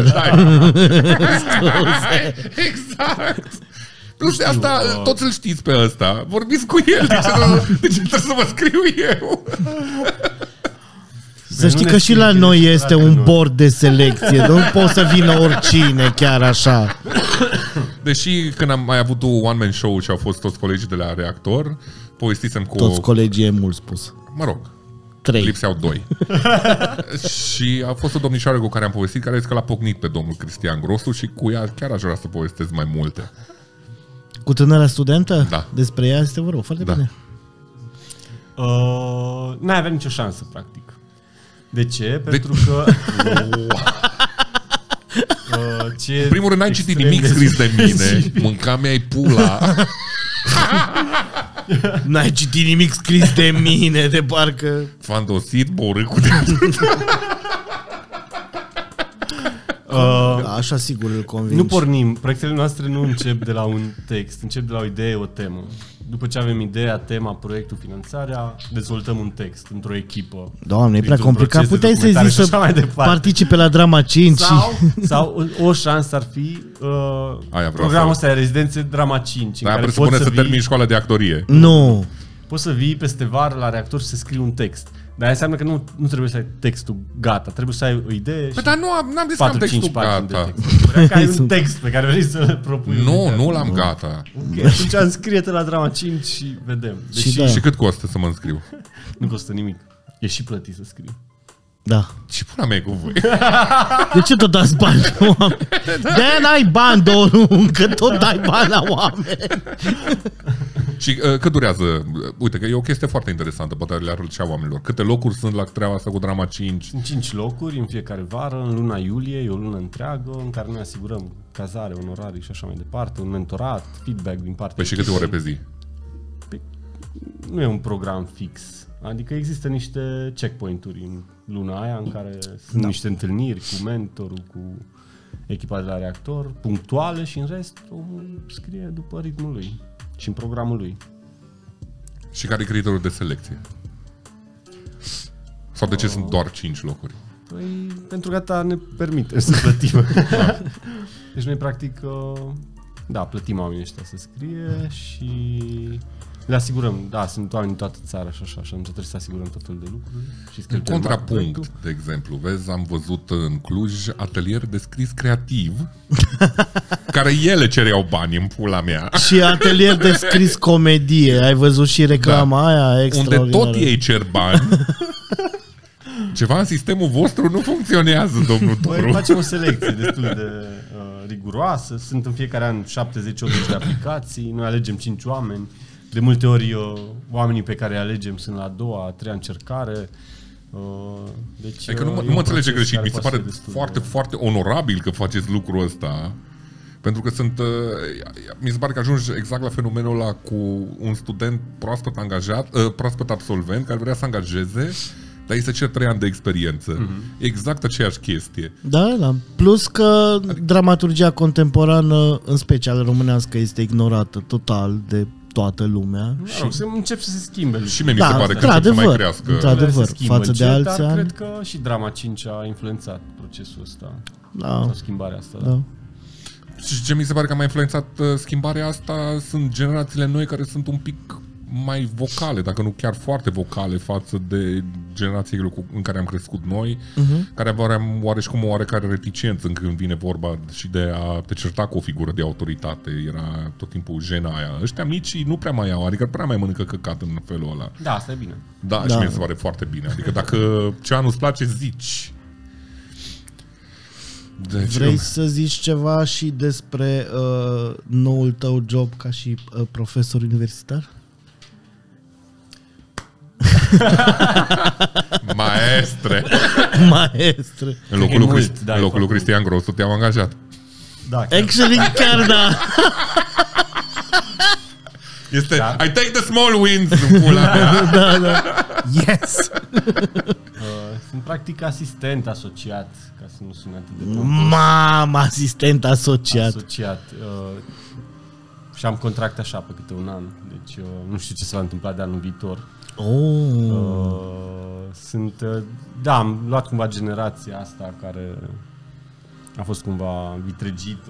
Speaker 1: Exact. Plus de asta, toți îl știți pe ăsta. Vorbiți cu el. De ce trebuie să mă scriu eu?
Speaker 2: Să știi că și la noi este un board de selecție. Nu poate să vină oricine chiar așa.
Speaker 1: Deși când am mai avut un one-man show și au fost toți colegii de la Reactor, povestisem cu...
Speaker 2: Toți colegii e mult spus.
Speaker 1: Mă rog.
Speaker 2: 3.
Speaker 1: Lipseau 2. Și a fost o domnișoară cu care am povestit, care zice că l-a pocnit pe domnul Cristian Grosu și cu ea chiar aș vrea să povestesc mai multe.
Speaker 2: Cu tânăra studentă?
Speaker 1: Da.
Speaker 2: Despre ea este vorba, foarte bine.
Speaker 3: N-ai avea nicio șansă, practic. De ce? Pentru că...
Speaker 1: În primul rând, n-ai citit nimic scris de mine. Mânca mi-ai pula.
Speaker 2: N-ai citit nimic scris de mine, de parcă...
Speaker 1: Fandosit, borâcul de...
Speaker 2: Așa sigur îl convingi.
Speaker 3: Nu pornim. Proiectele noastre nu încep de la un text, încep de la o idee, o temă. După ce avem ideea, tema, proiectul, finanțarea, dezvoltăm un text într-o echipă.
Speaker 2: Doamne, e prea complicat. Puteai să zici să participe la Drama 5.
Speaker 3: Sau o șansă ar fi programul ăsta de rezidențe Drama 5.
Speaker 1: Dar presupune să termini școala de actorie.
Speaker 2: Nu.
Speaker 3: Poți să vii peste vară la Reactor și să scrii un text. Dar înseamnă că nu trebuie să ai textul gata. Trebuie să ai o idee.
Speaker 1: Păi dar n-am zis că am textul gata.
Speaker 3: Vreau că ai un text pe care vrei să-l propui.
Speaker 1: Nu l-am gata.
Speaker 3: Okay, atunci înscrie-te la Drama 5 și vedem.
Speaker 1: Și cât costă să mă înscriu?
Speaker 3: Nu costă nimic. E și plătit să scrii.
Speaker 2: Da.
Speaker 1: Și pula mea cu voi.
Speaker 2: De ce tot dați bani la oameni? De-aia n-ai bani, Doru, că tot dai bani la oameni.
Speaker 1: Și cât durează? Uite că e o chestie foarte interesantă, poate le-ar plăcea oamenilor. Câte locuri sunt la treaba asta cu Drama 5?
Speaker 3: Sunt 5 locuri în fiecare vară, în luna iulie, e o lună întreagă, în care noi asigurăm cazare, onorarii și așa mai departe, un mentorat, feedback din partea
Speaker 1: Păi și câte ore pe zi?
Speaker 3: Nu e un program fix. Adică există niște checkpoint-uri în luna aia în care sunt niște întâlniri cu mentorul, cu echipa de la reactor, punctuale, și în rest omul scrie după ritmul lui și în programul lui.
Speaker 1: Și care e criteriul de selecție? Sau de ce sunt doar 5 locuri?
Speaker 3: Păi, pentru că asta ne permite să plătim. Deci noi practic plătim oamenii ăștia să scrie și le asigurăm, sunt oameni din toată țara și așa, nu trebuie să asigurăm tot felul de lucruri. Și
Speaker 1: în contrapunct, de exemplu, vezi, am văzut în Cluj atelier de scris creativ, care ele cereau bani în pula mea.
Speaker 2: Și atelier de scris comedie, ai văzut și reclama aia extraordinară.
Speaker 1: Unde tot ei cer bani. Ceva în sistemul vostru nu funcționează, domnul Doru.
Speaker 3: Noi facem o selecție destul de riguroasă, sunt în fiecare an 70-80 de aplicații, noi alegem 5 oameni. De multe ori oamenii pe care îi alegem sunt la a doua, a treia încercare. Deci,
Speaker 1: adică nu mă înțelege greșit, mi se pare foarte, foarte onorabil că faceți lucrul ăsta, pentru că mi se pare că ajungi exact la fenomenul ăla cu un student proaspăt angajat, proaspăt absolvent, care vrea să angajeze, dar îi se cer 3 ani de experiență. Exact aceeași chestie.
Speaker 2: Da. Plus că dramaturgia contemporană, în special românească, este ignorată total de toată lumea.
Speaker 3: Și încep să se schimbe.
Speaker 1: Și mie mi se pare că încep să mai crească.
Speaker 2: Într-adevăr, față de alții ani.
Speaker 3: Cred că și Drama 5 a influențat procesul ăsta.
Speaker 2: Da.
Speaker 3: Schimbarea asta.
Speaker 2: Da.
Speaker 1: Și ce mi se pare că a mai influențat schimbarea asta sunt generațiile noi care sunt un pic mai vocale, dacă nu chiar foarte vocale față de generațiile în care am crescut noi, care aveam oareșcum o oarecare reticență când vine vorba și de a te certa cu o figură de autoritate. Era tot timpul jena aia. Ăștia mici nu prea mai au, adică prea mai mănâncă căcat în felul ăla.
Speaker 3: Da, asta e bine.
Speaker 1: Da, și mie se pare foarte bine. Adică dacă ceva nu-ți place, zici.
Speaker 2: Deci, vrei să zici ceva și despre noul tău job ca și profesor universitar?
Speaker 1: Maestre.
Speaker 2: În
Speaker 1: locul lui Cristian Grosu te-am angajat.
Speaker 3: Da,
Speaker 2: actually, chiar da.
Speaker 1: Este, da. I take the small wins, pula mea.
Speaker 2: Da. Yes.
Speaker 3: Sunt practic asistent asociat, ca să nu sune atât de pompos.
Speaker 2: Mamă, asistent asociat.
Speaker 3: Și am contract așa pe câte un an. Deci nu știu ce se va întâmpla de anul viitor. Am luat cumva generația asta care a fost cumva vitregită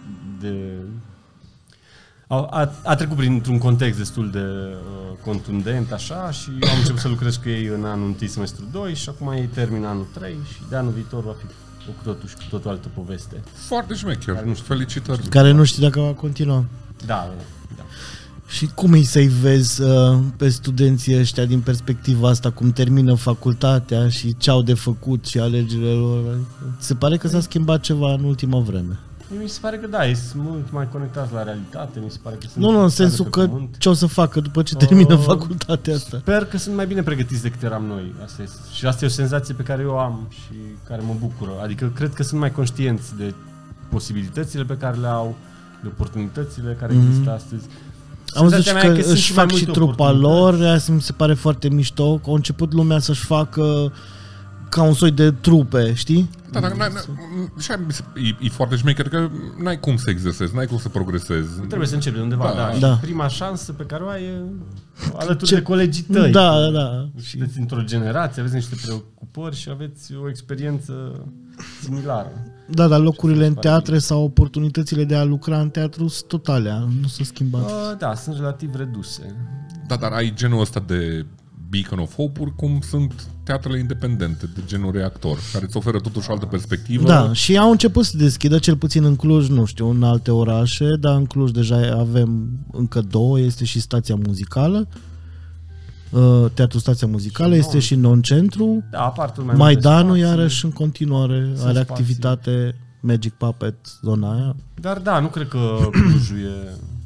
Speaker 3: a trecut printr-un context destul de contundent așa și eu am început să lucrez cu ei în anul 1 semestru 2 și acum ei termină anul 3 și de anul viitor va fi cu totul altă poveste.
Speaker 1: Foarte șmecher, felicitări.
Speaker 2: Care nu știu dacă va continua.
Speaker 3: Da.
Speaker 2: Și cum îi să-i vezi pe studenții ăștia din perspectiva asta, cum termină facultatea și ce au de făcut și alegerile lor? Se pare că s-a schimbat ceva în ultima vreme.
Speaker 3: Mi se pare că da, sunt mult mai conectați la realitate, mi se pare că sunt...
Speaker 2: Nu, în sensul că ce o să facă după ce termină facultatea asta?
Speaker 3: Sper că sunt mai bine pregătiți decât eram noi. Asta este. Și asta e o senzație pe care eu am și care mă bucură. Adică cred că sunt mai conștienți de posibilitățile pe care le au, de oportunitățile care există astăzi.
Speaker 2: Am văzut că își fac și trupa lor, aia mi se pare foarte mișto, că a început lumea să-și facă ca un soi de trupe, știi?
Speaker 1: Da, dar e foarte șmecher că n-ai cum să exersezi, n-ai cum să progresezi.
Speaker 3: Trebuie să începi de undeva, da. Prima șansă pe care o ai e alături de colegii tăi.
Speaker 2: Da.
Speaker 3: Sunteți într-o generație, aveți niște preocupări și aveți o experiență similară.
Speaker 2: Da, dar locurile în teatre sau oportunitățile de a lucra în teatru sunt totale, nu s-a schimbat.
Speaker 3: Da, sunt relativ reduse.
Speaker 1: Da, dar ai genul ăsta de beacon of hope-uri cum sunt teatrele independente de genul Reactor, care îți oferă totuși o altă perspectivă. Da,
Speaker 2: și au început să deschidă, cel puțin în Cluj, nu știu, în alte orașe, dar în Cluj deja avem încă 2, este și Stația Muzicală, Teatrul Stația Muzicală, este și Non-Centru, Maidanul iarăși în continuare are activitate, Magic Puppet, zona aia.
Speaker 3: Dar da, nu cred că Clujul e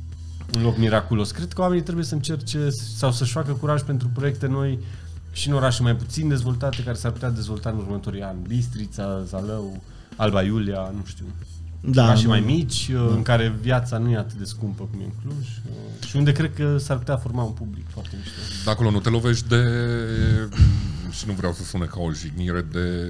Speaker 3: un loc miraculos. Cred că oamenii trebuie să încerce sau să-și facă curaj pentru proiecte noi și în orașe mai puțin dezvoltate, care s-ar putea dezvolta în următorii ani. Bistrița, Zalău, Alba Iulia, nu știu. Orașe mai mici, în care viața nu e atât de scumpă cum e în Cluj și unde cred că s-ar putea forma un public foarte mișto.
Speaker 1: De acolo nu te lovești de, și nu vreau să sune ca o jignire, de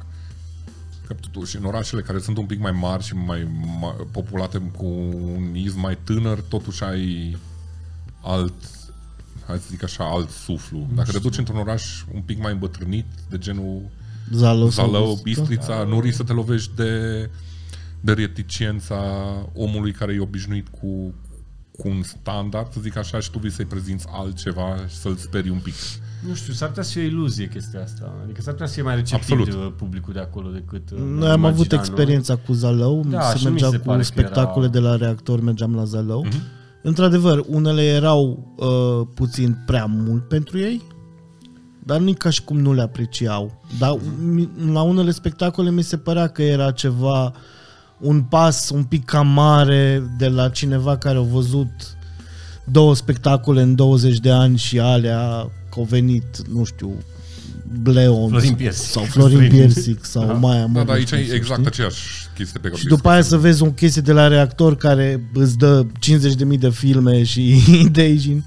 Speaker 1: că totuși în orașele care sunt un pic mai mari și mai populate cu un izm mai tânăr, totuși ai alt, hai să zic așa, alt suflu. Dacă te duci într-un oraș un pic mai îmbătrânit, de genul Zalău, Bistrița, nu risci să te lovești de reticența omului care e obișnuit cu un standard, să zic așa, și tu vii să-i prezinți altceva și să-l sperii un pic.
Speaker 3: Nu știu, s-ar putea să fie o iluzie chestia asta. Adică s-ar putea să fie mai receptiv publicul de acolo decât...
Speaker 2: Noi am avut experiența cu Zalău, se mergea cu spectacole de la Reactor, mergeam la Zalău. Într-adevăr, unele erau puțin prea mult pentru ei, dar nu ca și cum nu le apreciau. Dar la unele spectacole mi se părea că era ceva, un pas un pic cam mare de la cineva care a văzut 2 spectacole în 20 de ani și alea că au venit, nu știu, Bleon sau Florin Piersic sau Maia Măr.
Speaker 1: Da, aici e exact aceeași chestie pe care
Speaker 2: și după aia să vezi o chestie de la Reactor care îți dă 50.000 de filme și idei.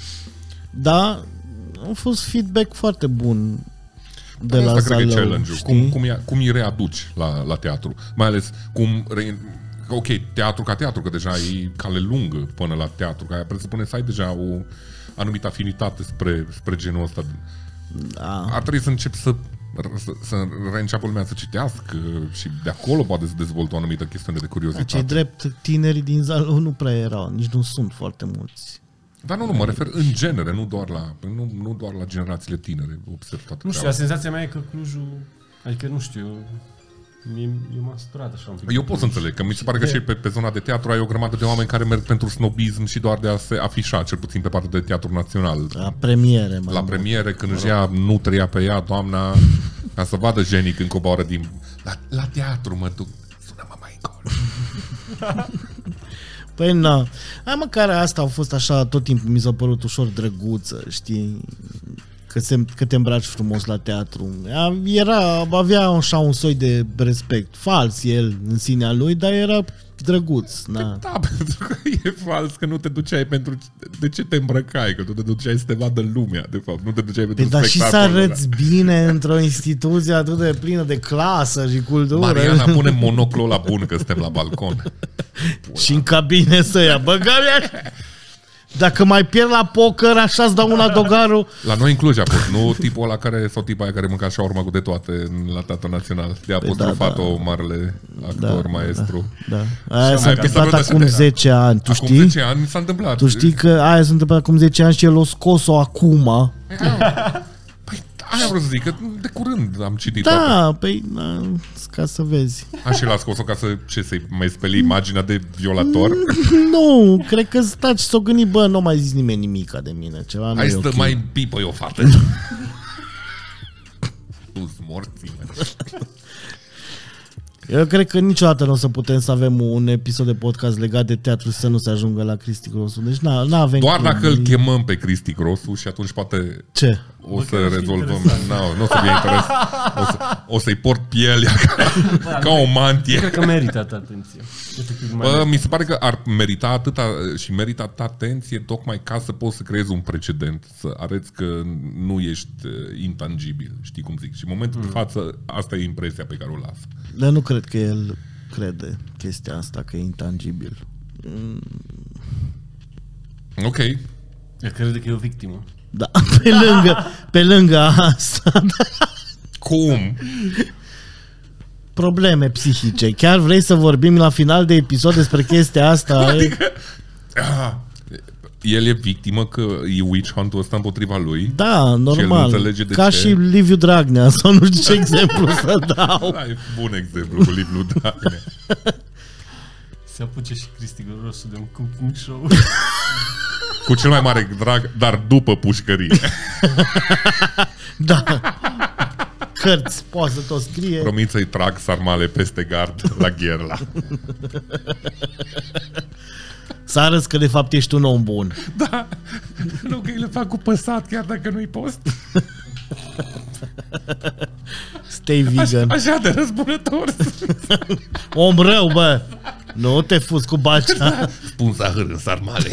Speaker 2: Da, a fost feedback foarte bun de la Zalău.
Speaker 1: Cum îi readuci la teatru? Mai ales ok, teatru ca teatru, că deja e cale lungă până la teatru, că aia presupune să ai deja o anumită afinitate spre genul ăsta. Da. Ar trebui să începi să reînceapă lumea să citească și de acolo poate să dezvoltă o anumită chestiune de curiozitate.
Speaker 2: Ce drept, tinerii din Zalău nu prea erau, nici nu sunt foarte mulți.
Speaker 1: Dar nu, mă refer în genere, nu doar la generațiile tinere. Observ toată
Speaker 3: nu știu, senzația mea e că Clujul, adică nu știu, eu m-am săturat așa un pic.
Speaker 1: Eu pot să înțeleg, că mi se pare că și pe zona de teatru ai o grămadă de oameni care merg pentru snobism și doar de a se afișa, cel puțin pe partea de teatru național.
Speaker 2: La premiere,
Speaker 1: la premiere, când își ia nutria pe ea, doamna, ca să vadă genii când coboară din... La teatru mă duc, sună-mă mai încolo.
Speaker 2: Păi na, măcar asta au fost așa, tot timpul mi s-a părut ușor drăguță, știi? Că te îmbraci frumos la teatru. Avea așa un soi de respect. Fals el în sinea lui, dar era drăguț. Na.
Speaker 1: Da, pentru că e fals, că nu te duceai pentru... De ce te îmbrăcai? Că tu te duceai să te vadă lumea, de fapt. Nu te duceai pentru spectacol.
Speaker 2: Dar și să arăți bine într-o instituție atât de plină de clasă și cultură.
Speaker 1: Mariana pune monoclul la bun, că suntem la balcon.
Speaker 2: Și în cabine să ia. Băgă-mi. Dacă mai pierd la poker, așa-ți dau una dogarul.
Speaker 1: La noi în Cluj a fost, nu tipul ăla care, sau tipa aia care mânca șaurma cu de toate la Teatrul Național. De apostrofat-o marele actor, maestru.
Speaker 2: Da. Aia s-a întâmplat acum 10 ani, tu știi?
Speaker 1: Acum 10 ani s-a întâmplat.
Speaker 2: Tu știi că aia s-a întâmplat acum 10 ani și el a scos-o acum.
Speaker 1: Păi aia vreau să zic, că de curând am citit.
Speaker 2: Da, păi, ca să vezi.
Speaker 1: Și l-a scos-o ca să-i mai speli imaginea de violator?
Speaker 2: Nu, cred că staci și s-o gândi, bă, nu mai zis nimeni nimica de mine. Ceva
Speaker 1: hai să mai pipă o fată. Tu-s morții.
Speaker 2: Eu cred că niciodată nu o să putem să avem un episod de podcast legat de teatru să nu se ajungă la Cristi Grosu. Deci n-avem
Speaker 1: doar dacă îl chemăm pe Cristi Grosu și atunci poate
Speaker 2: ce?
Speaker 1: O să rezolvăm. Nu o să fie interes. O să-i port pielea ca o mantie.
Speaker 3: Cred că merită atâta atenție.
Speaker 1: Mi se pare că ar merita atâta și merită atâta atenție tocmai ca să poți să creezi un precedent, să arăți că nu ești intangibil, știi cum zic. Și în momentul de față, asta e impresia pe care o lasă.
Speaker 2: Dar nu cred că el crede chestia asta, că e intangibil.
Speaker 1: Ok.
Speaker 3: El crede că e o victimă.
Speaker 2: Da, pe lângă asta.
Speaker 1: Cum?
Speaker 2: Probleme psihice. Chiar vrei să vorbim la final de episod despre chestia asta?
Speaker 1: Adică, el e victimă că e witch hunt-ul ăsta împotriva lui.
Speaker 2: Da, normal. Ca și Liviu Dragnea, sau nu știu ce exemplu să dau.
Speaker 1: Da, e bun exemplu cu Liviu Dragnea.
Speaker 3: Se apuce și Cristi Grosu de un cooking show.
Speaker 1: Cu cel mai mare drag, dar după pușcărie.
Speaker 2: Da. Cărți, poate să tot scrie.
Speaker 1: Promit să-i trag sarmale peste gard la Gherla.
Speaker 2: Să arăți că de fapt ești un om bun.
Speaker 1: Da, nu că îi le fac cu păsat chiar dacă nu-i post.
Speaker 2: Stay vegan.
Speaker 1: Așa de răzbunător.
Speaker 2: Om rău, bă. Nu te fuzi cu balcea.
Speaker 1: Pun zahăr în sarmale.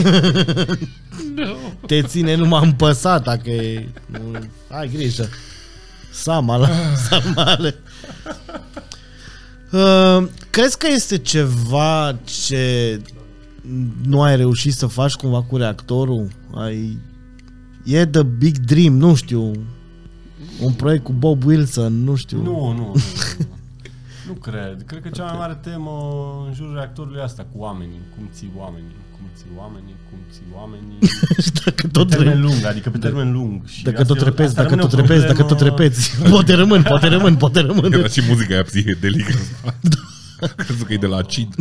Speaker 2: Te ține numai împăsat dacă e... Ai grijă. Sarmale. Crezi că este ceva ce nu ai reușit să faci cumva cu reactorul? E The Big Dream, nu știu. Un proiect cu Bob Wilson, nu știu.
Speaker 3: Nu. Nu cred. Cred că cea mai mare temă în jurul reactorului e asta, cu oamenii. Cum ții oamenii.
Speaker 2: Și dacă tot
Speaker 3: pe termen lung, adică pe termen lung. Și
Speaker 2: dacă tot repezi. Poate rămân.
Speaker 1: Era și muzica aia psihedelică. Crezut că e de la Cid.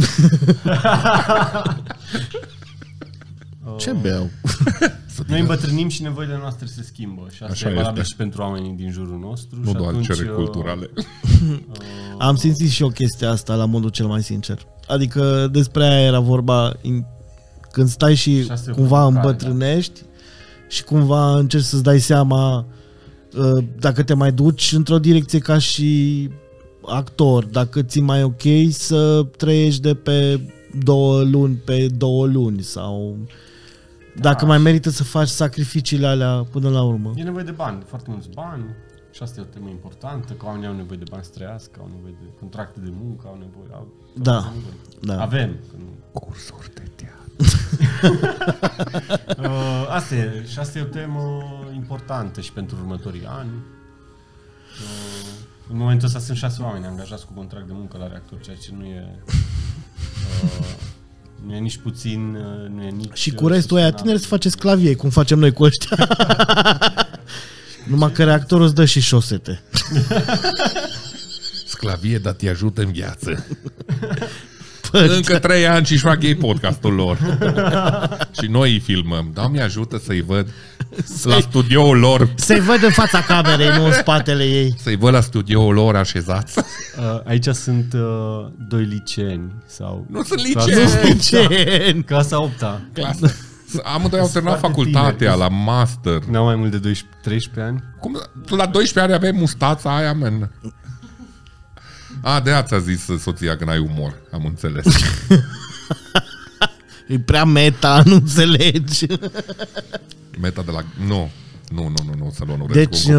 Speaker 2: Ce beau?
Speaker 3: Noi îmbătrânim și nevoile noastre se schimbă. Și asta e valabil și pentru oamenii din jurul nostru.
Speaker 1: Nu
Speaker 3: și
Speaker 1: doar
Speaker 3: atunci,
Speaker 1: cele culturale.
Speaker 2: Am simțit și eu chestia asta la modul cel mai sincer. Adică despre aia era vorba când stai și cumva îmbătrânești și cumva încerci să-ți dai seama dacă te mai duci într-o direcție ca și actor, dacă ți mai ok să trăiești de pe 2 luni pe 2 luni sau dacă mai merită să faci sacrificiile alea până la urmă.
Speaker 3: E nevoie de bani, de foarte mulți bani și asta e o temă importantă, că oamenii au nevoie de bani să trăiască, au nevoie de contracte de muncă, au nevoie...
Speaker 2: Da.
Speaker 3: Avem.
Speaker 1: Cursuri de teatru.
Speaker 3: Asta e o temă importantă și pentru următorii ani. În momentul ăsta sunt 6 oameni angajați cu contract de muncă la reactor, ceea ce nu e nici puțin, nu e nici...
Speaker 2: Și cu restul aia tineri să faceți clavie, cum facem noi cu ăștia. Numai că reactorul îți dă și șosete.
Speaker 1: Sclavie, dar te ajută în viață. Încă 3 ani și-și fac ei podcastul lor. Și noi îi filmăm. Doamne ajută să-i văd la studioul lor.
Speaker 2: Să-i văd în fața camerei, nu în spatele ei.
Speaker 1: Să-i văd la studioul lor așezați.
Speaker 3: Aici sunt 2 liceeni. Sau
Speaker 1: nu sunt liceeni.
Speaker 3: Clasa 8-a.
Speaker 1: Amândoi au terminat facultatea la master.
Speaker 3: N-au mai mult de 13 ani?
Speaker 1: Cum? La 12 ani aveai mustața aia, man. De-aia ți-a zis soția că n-ai umor, am înțeles.
Speaker 2: E prea meta, nu înțelegi.
Speaker 1: Meta de la... Nu, să luăm nu.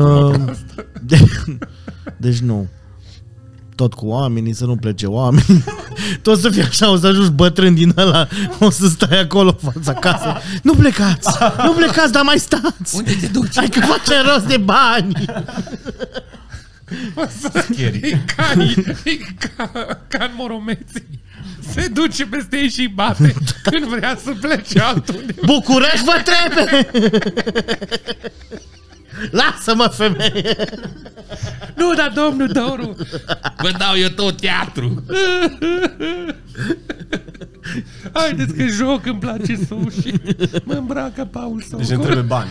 Speaker 2: Deci nu. Tot cu oamenii, să nu plece oamenii. Tot să fie așa, o să ajungi bătrân din ăla, o să stai acolo în fața casei. Nu plecați, dar mai stați.
Speaker 1: Unde te duci?
Speaker 2: Hai că face rost de bani.
Speaker 1: E ca în Moromeții. Se duce peste ei și bate când vrea să plece altundeva.
Speaker 2: București vă trebuie. Lasă-mă, femeie.
Speaker 1: Nu, dar domnul Doru, vă dau eu tot teatru. Haideți că joc, îmi place sushi. Mă îmbracă Paul Socol.
Speaker 3: Deci ne trebuie bani.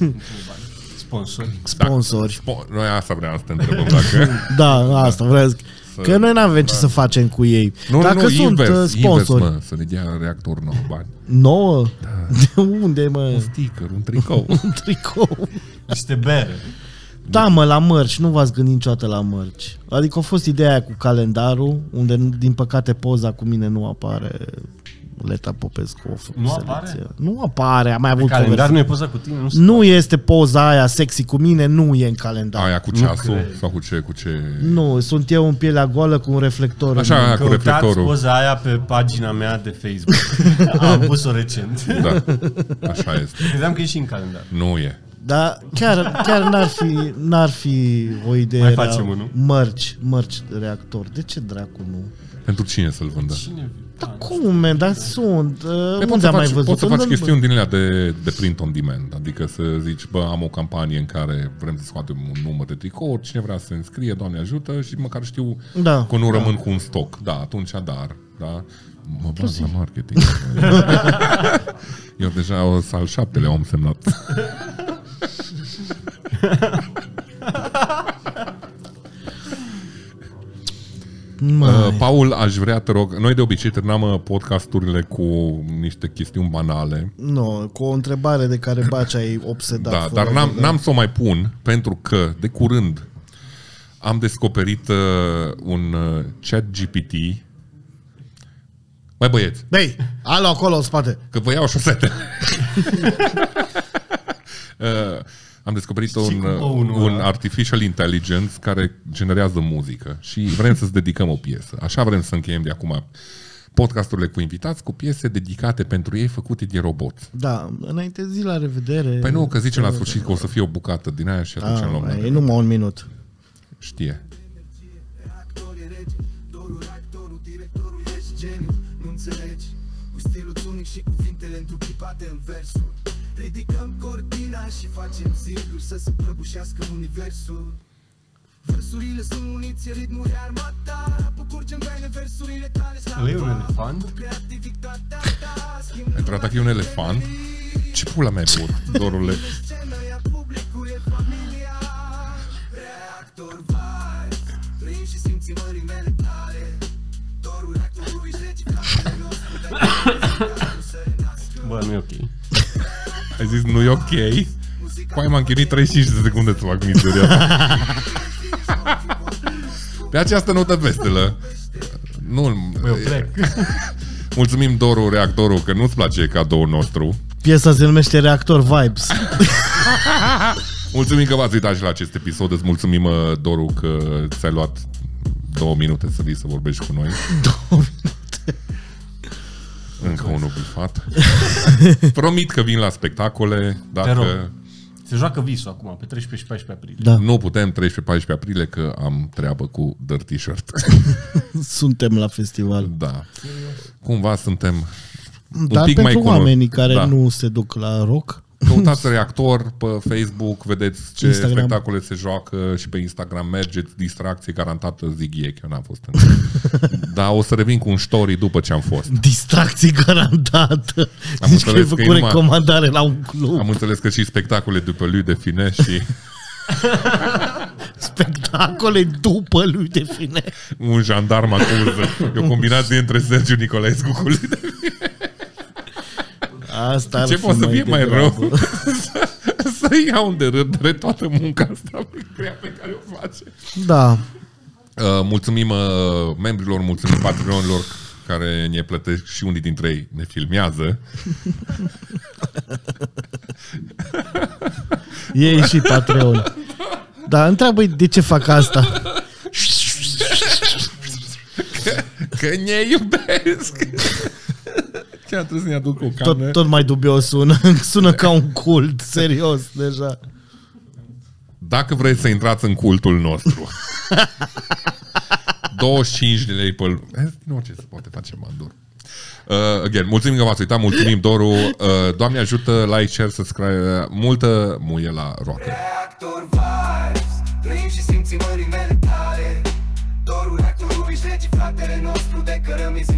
Speaker 2: Sponsori.
Speaker 1: Noi asta vreau să te întrebăm dacă...
Speaker 2: Da, asta vreau. Că noi n-avem ce să facem cu ei. Dacă sunt sponsori.
Speaker 1: Invers, să ne dea reactor nou bani.
Speaker 2: 9? Da. De unde, mă?
Speaker 1: Un sticker, un tricou.
Speaker 2: Un tricou.
Speaker 3: Niște bere.
Speaker 2: Da, mă, la mărci. Nu v-ați gândit niciodată la mărci. Adică a fost ideea aia cu calendarul, unde, din păcate, poza cu mine nu apare. Leta Popescu.
Speaker 3: Nu apare?
Speaker 2: Nu apare. Am mai avut
Speaker 3: calendar nu e poza cu tine?
Speaker 2: Nu este poza aia sexy cu mine, nu e în calendar.
Speaker 1: Aia cu ceasul? Sau cu ce?
Speaker 2: Nu, sunt eu în pielea goală cu un reflector.
Speaker 1: Așa, cu reflectorul.
Speaker 3: Căutați poza aia pe pagina mea de Facebook. Am pus-o recent.
Speaker 1: Da, așa este.
Speaker 3: Credeam că e și în calendar.
Speaker 1: Nu e.
Speaker 2: Dar chiar n-ar fi o idee.
Speaker 3: Mai facem unul.
Speaker 2: Mărci reactor. De ce dracu nu?
Speaker 1: Pentru cine să-l vândă?
Speaker 2: Dar cum, man? Dar sunt.
Speaker 1: Unde am mai văzut? Poți să faci chestiuni din alea de print on demand. Adică să zici, am o campanie în care vrem să scoatem un număr de tricouri, cine vrea să se înscrie, Doamne ajută, și măcar știu că nu rămân cu un stoc. Da, atunci dar. Da? Mă baz la marketing. Eu deja al 7-lea am semnat. Paul, aș vrea, te rog, noi de obicei terminăm podcasturile cu niște chestiuni banale.
Speaker 2: Nu, cu o întrebare de care Bacea e obsedat.
Speaker 1: Da, dar n-am să o mai pun, pentru că de curând am descoperit un chat GPT. Băi, băieți.
Speaker 2: Băi, alo acolo în spate.
Speaker 1: Că vă iau șosete. Am descoperit un artificial intelligence care generează muzică și vrem să-ți dedicăm o piesă. Așa vrem să încheiem de acum podcasturile cu invitați cu piese dedicate pentru ei făcute de roboți.
Speaker 2: Da, înainte zi la revedere.
Speaker 1: Păi nu, că zicem la sfârșit că o să fie o bucată din aia și atunci luăm.
Speaker 2: E numai un minut.
Speaker 1: Știe.
Speaker 4: Și cuvintele întruchipate în versuri. Ridicăm cortina și facem ziduri să se prăbușească universul. Versurile sunt muniție, ritmul e armata. Apă curge-n vene versurile tale.
Speaker 3: Ăla e un elefant?
Speaker 1: Ai tratat că e un elefant? Ce pula mea ai băut, Dorule?
Speaker 4: Reactor vibes, trăim și simțim mărimele tale. Dorul reactorului își reciclează nostru de
Speaker 3: Bă, nu e ok.
Speaker 1: Ai zis nu e ok? Păi m-am chinuit 35 de secunde să fac mizeria. Pe această notă vestelă. Nu,
Speaker 3: eu plec.
Speaker 1: Mulțumim Doru, reactorul, că nu-ți place cadoul nostru.
Speaker 2: Piesa se numește Reactor Vibes.
Speaker 1: Mulțumim că v-ați uitat și la acest episod. Îți mulțumim, Doru, că ți-ai luat 2 minute să vii să vorbești cu noi.
Speaker 2: 2 minute.
Speaker 1: Încă unul bifat. Promit că vin la spectacole. Dacă...
Speaker 3: Se joacă visul acum, pe 13 și 14 aprilie.
Speaker 2: Da.
Speaker 1: Nu putem 13-14 aprilie, că am treabă cu Dirty Shirt.
Speaker 2: Suntem la festival.
Speaker 1: Da. Cumva suntem
Speaker 2: Dar
Speaker 1: un pic
Speaker 2: pentru
Speaker 1: mai
Speaker 2: oamenii care nu se duc la rock.
Speaker 1: Căutați Reactor pe Facebook, vedeți ce
Speaker 2: Instagram.
Speaker 1: spectacole se joacă și pe Instagram mergeți, distracție garantată, zic e, că eu n-am fost în. Dar o să revin cu un story după ce am fost.
Speaker 2: Distracție garantată.
Speaker 1: Am
Speaker 2: Zici că ai
Speaker 1: înțeles că e
Speaker 2: făcut
Speaker 1: numai-
Speaker 2: recomandare la un club.
Speaker 1: Am înțeles că și spectacole după lui de Fine și
Speaker 2: Spectacole după lui de Fine.
Speaker 1: un jandarm acuză. E o combinație între Sergiu Nicolaescu cu lui de Fine.
Speaker 2: Asta ar
Speaker 1: Ce
Speaker 2: fi
Speaker 1: poate să fie mai
Speaker 2: degrabă.
Speaker 1: rău? Să iau de râdere toată munca asta grea pe care o face.
Speaker 2: Da.
Speaker 1: Mulțumim membrilor, mulțumim patronilor care ne plătesc și unii dintre ei ne filmează.
Speaker 2: E și Patreon. Dar întreabă de ce fac asta.
Speaker 1: Că ne iubesc. Chiar trebuie să ne aduc o cană.
Speaker 2: Tot mai dubios sună. Sună ca un cult, serios, deja.
Speaker 1: Dacă vreți să intrați în cultul nostru 25 de lei pe... Nu, ce se poate face, Mandor. Again, mulțumim că v-ați uitat, mulțumim Doru. Doamne ajută, like, share, subscribe. Multă muie la roată.
Speaker 4: Reactor vibes, trăim și simțim mărimele tale. Dorul reactorului își rege fratele nostru de cărămizi.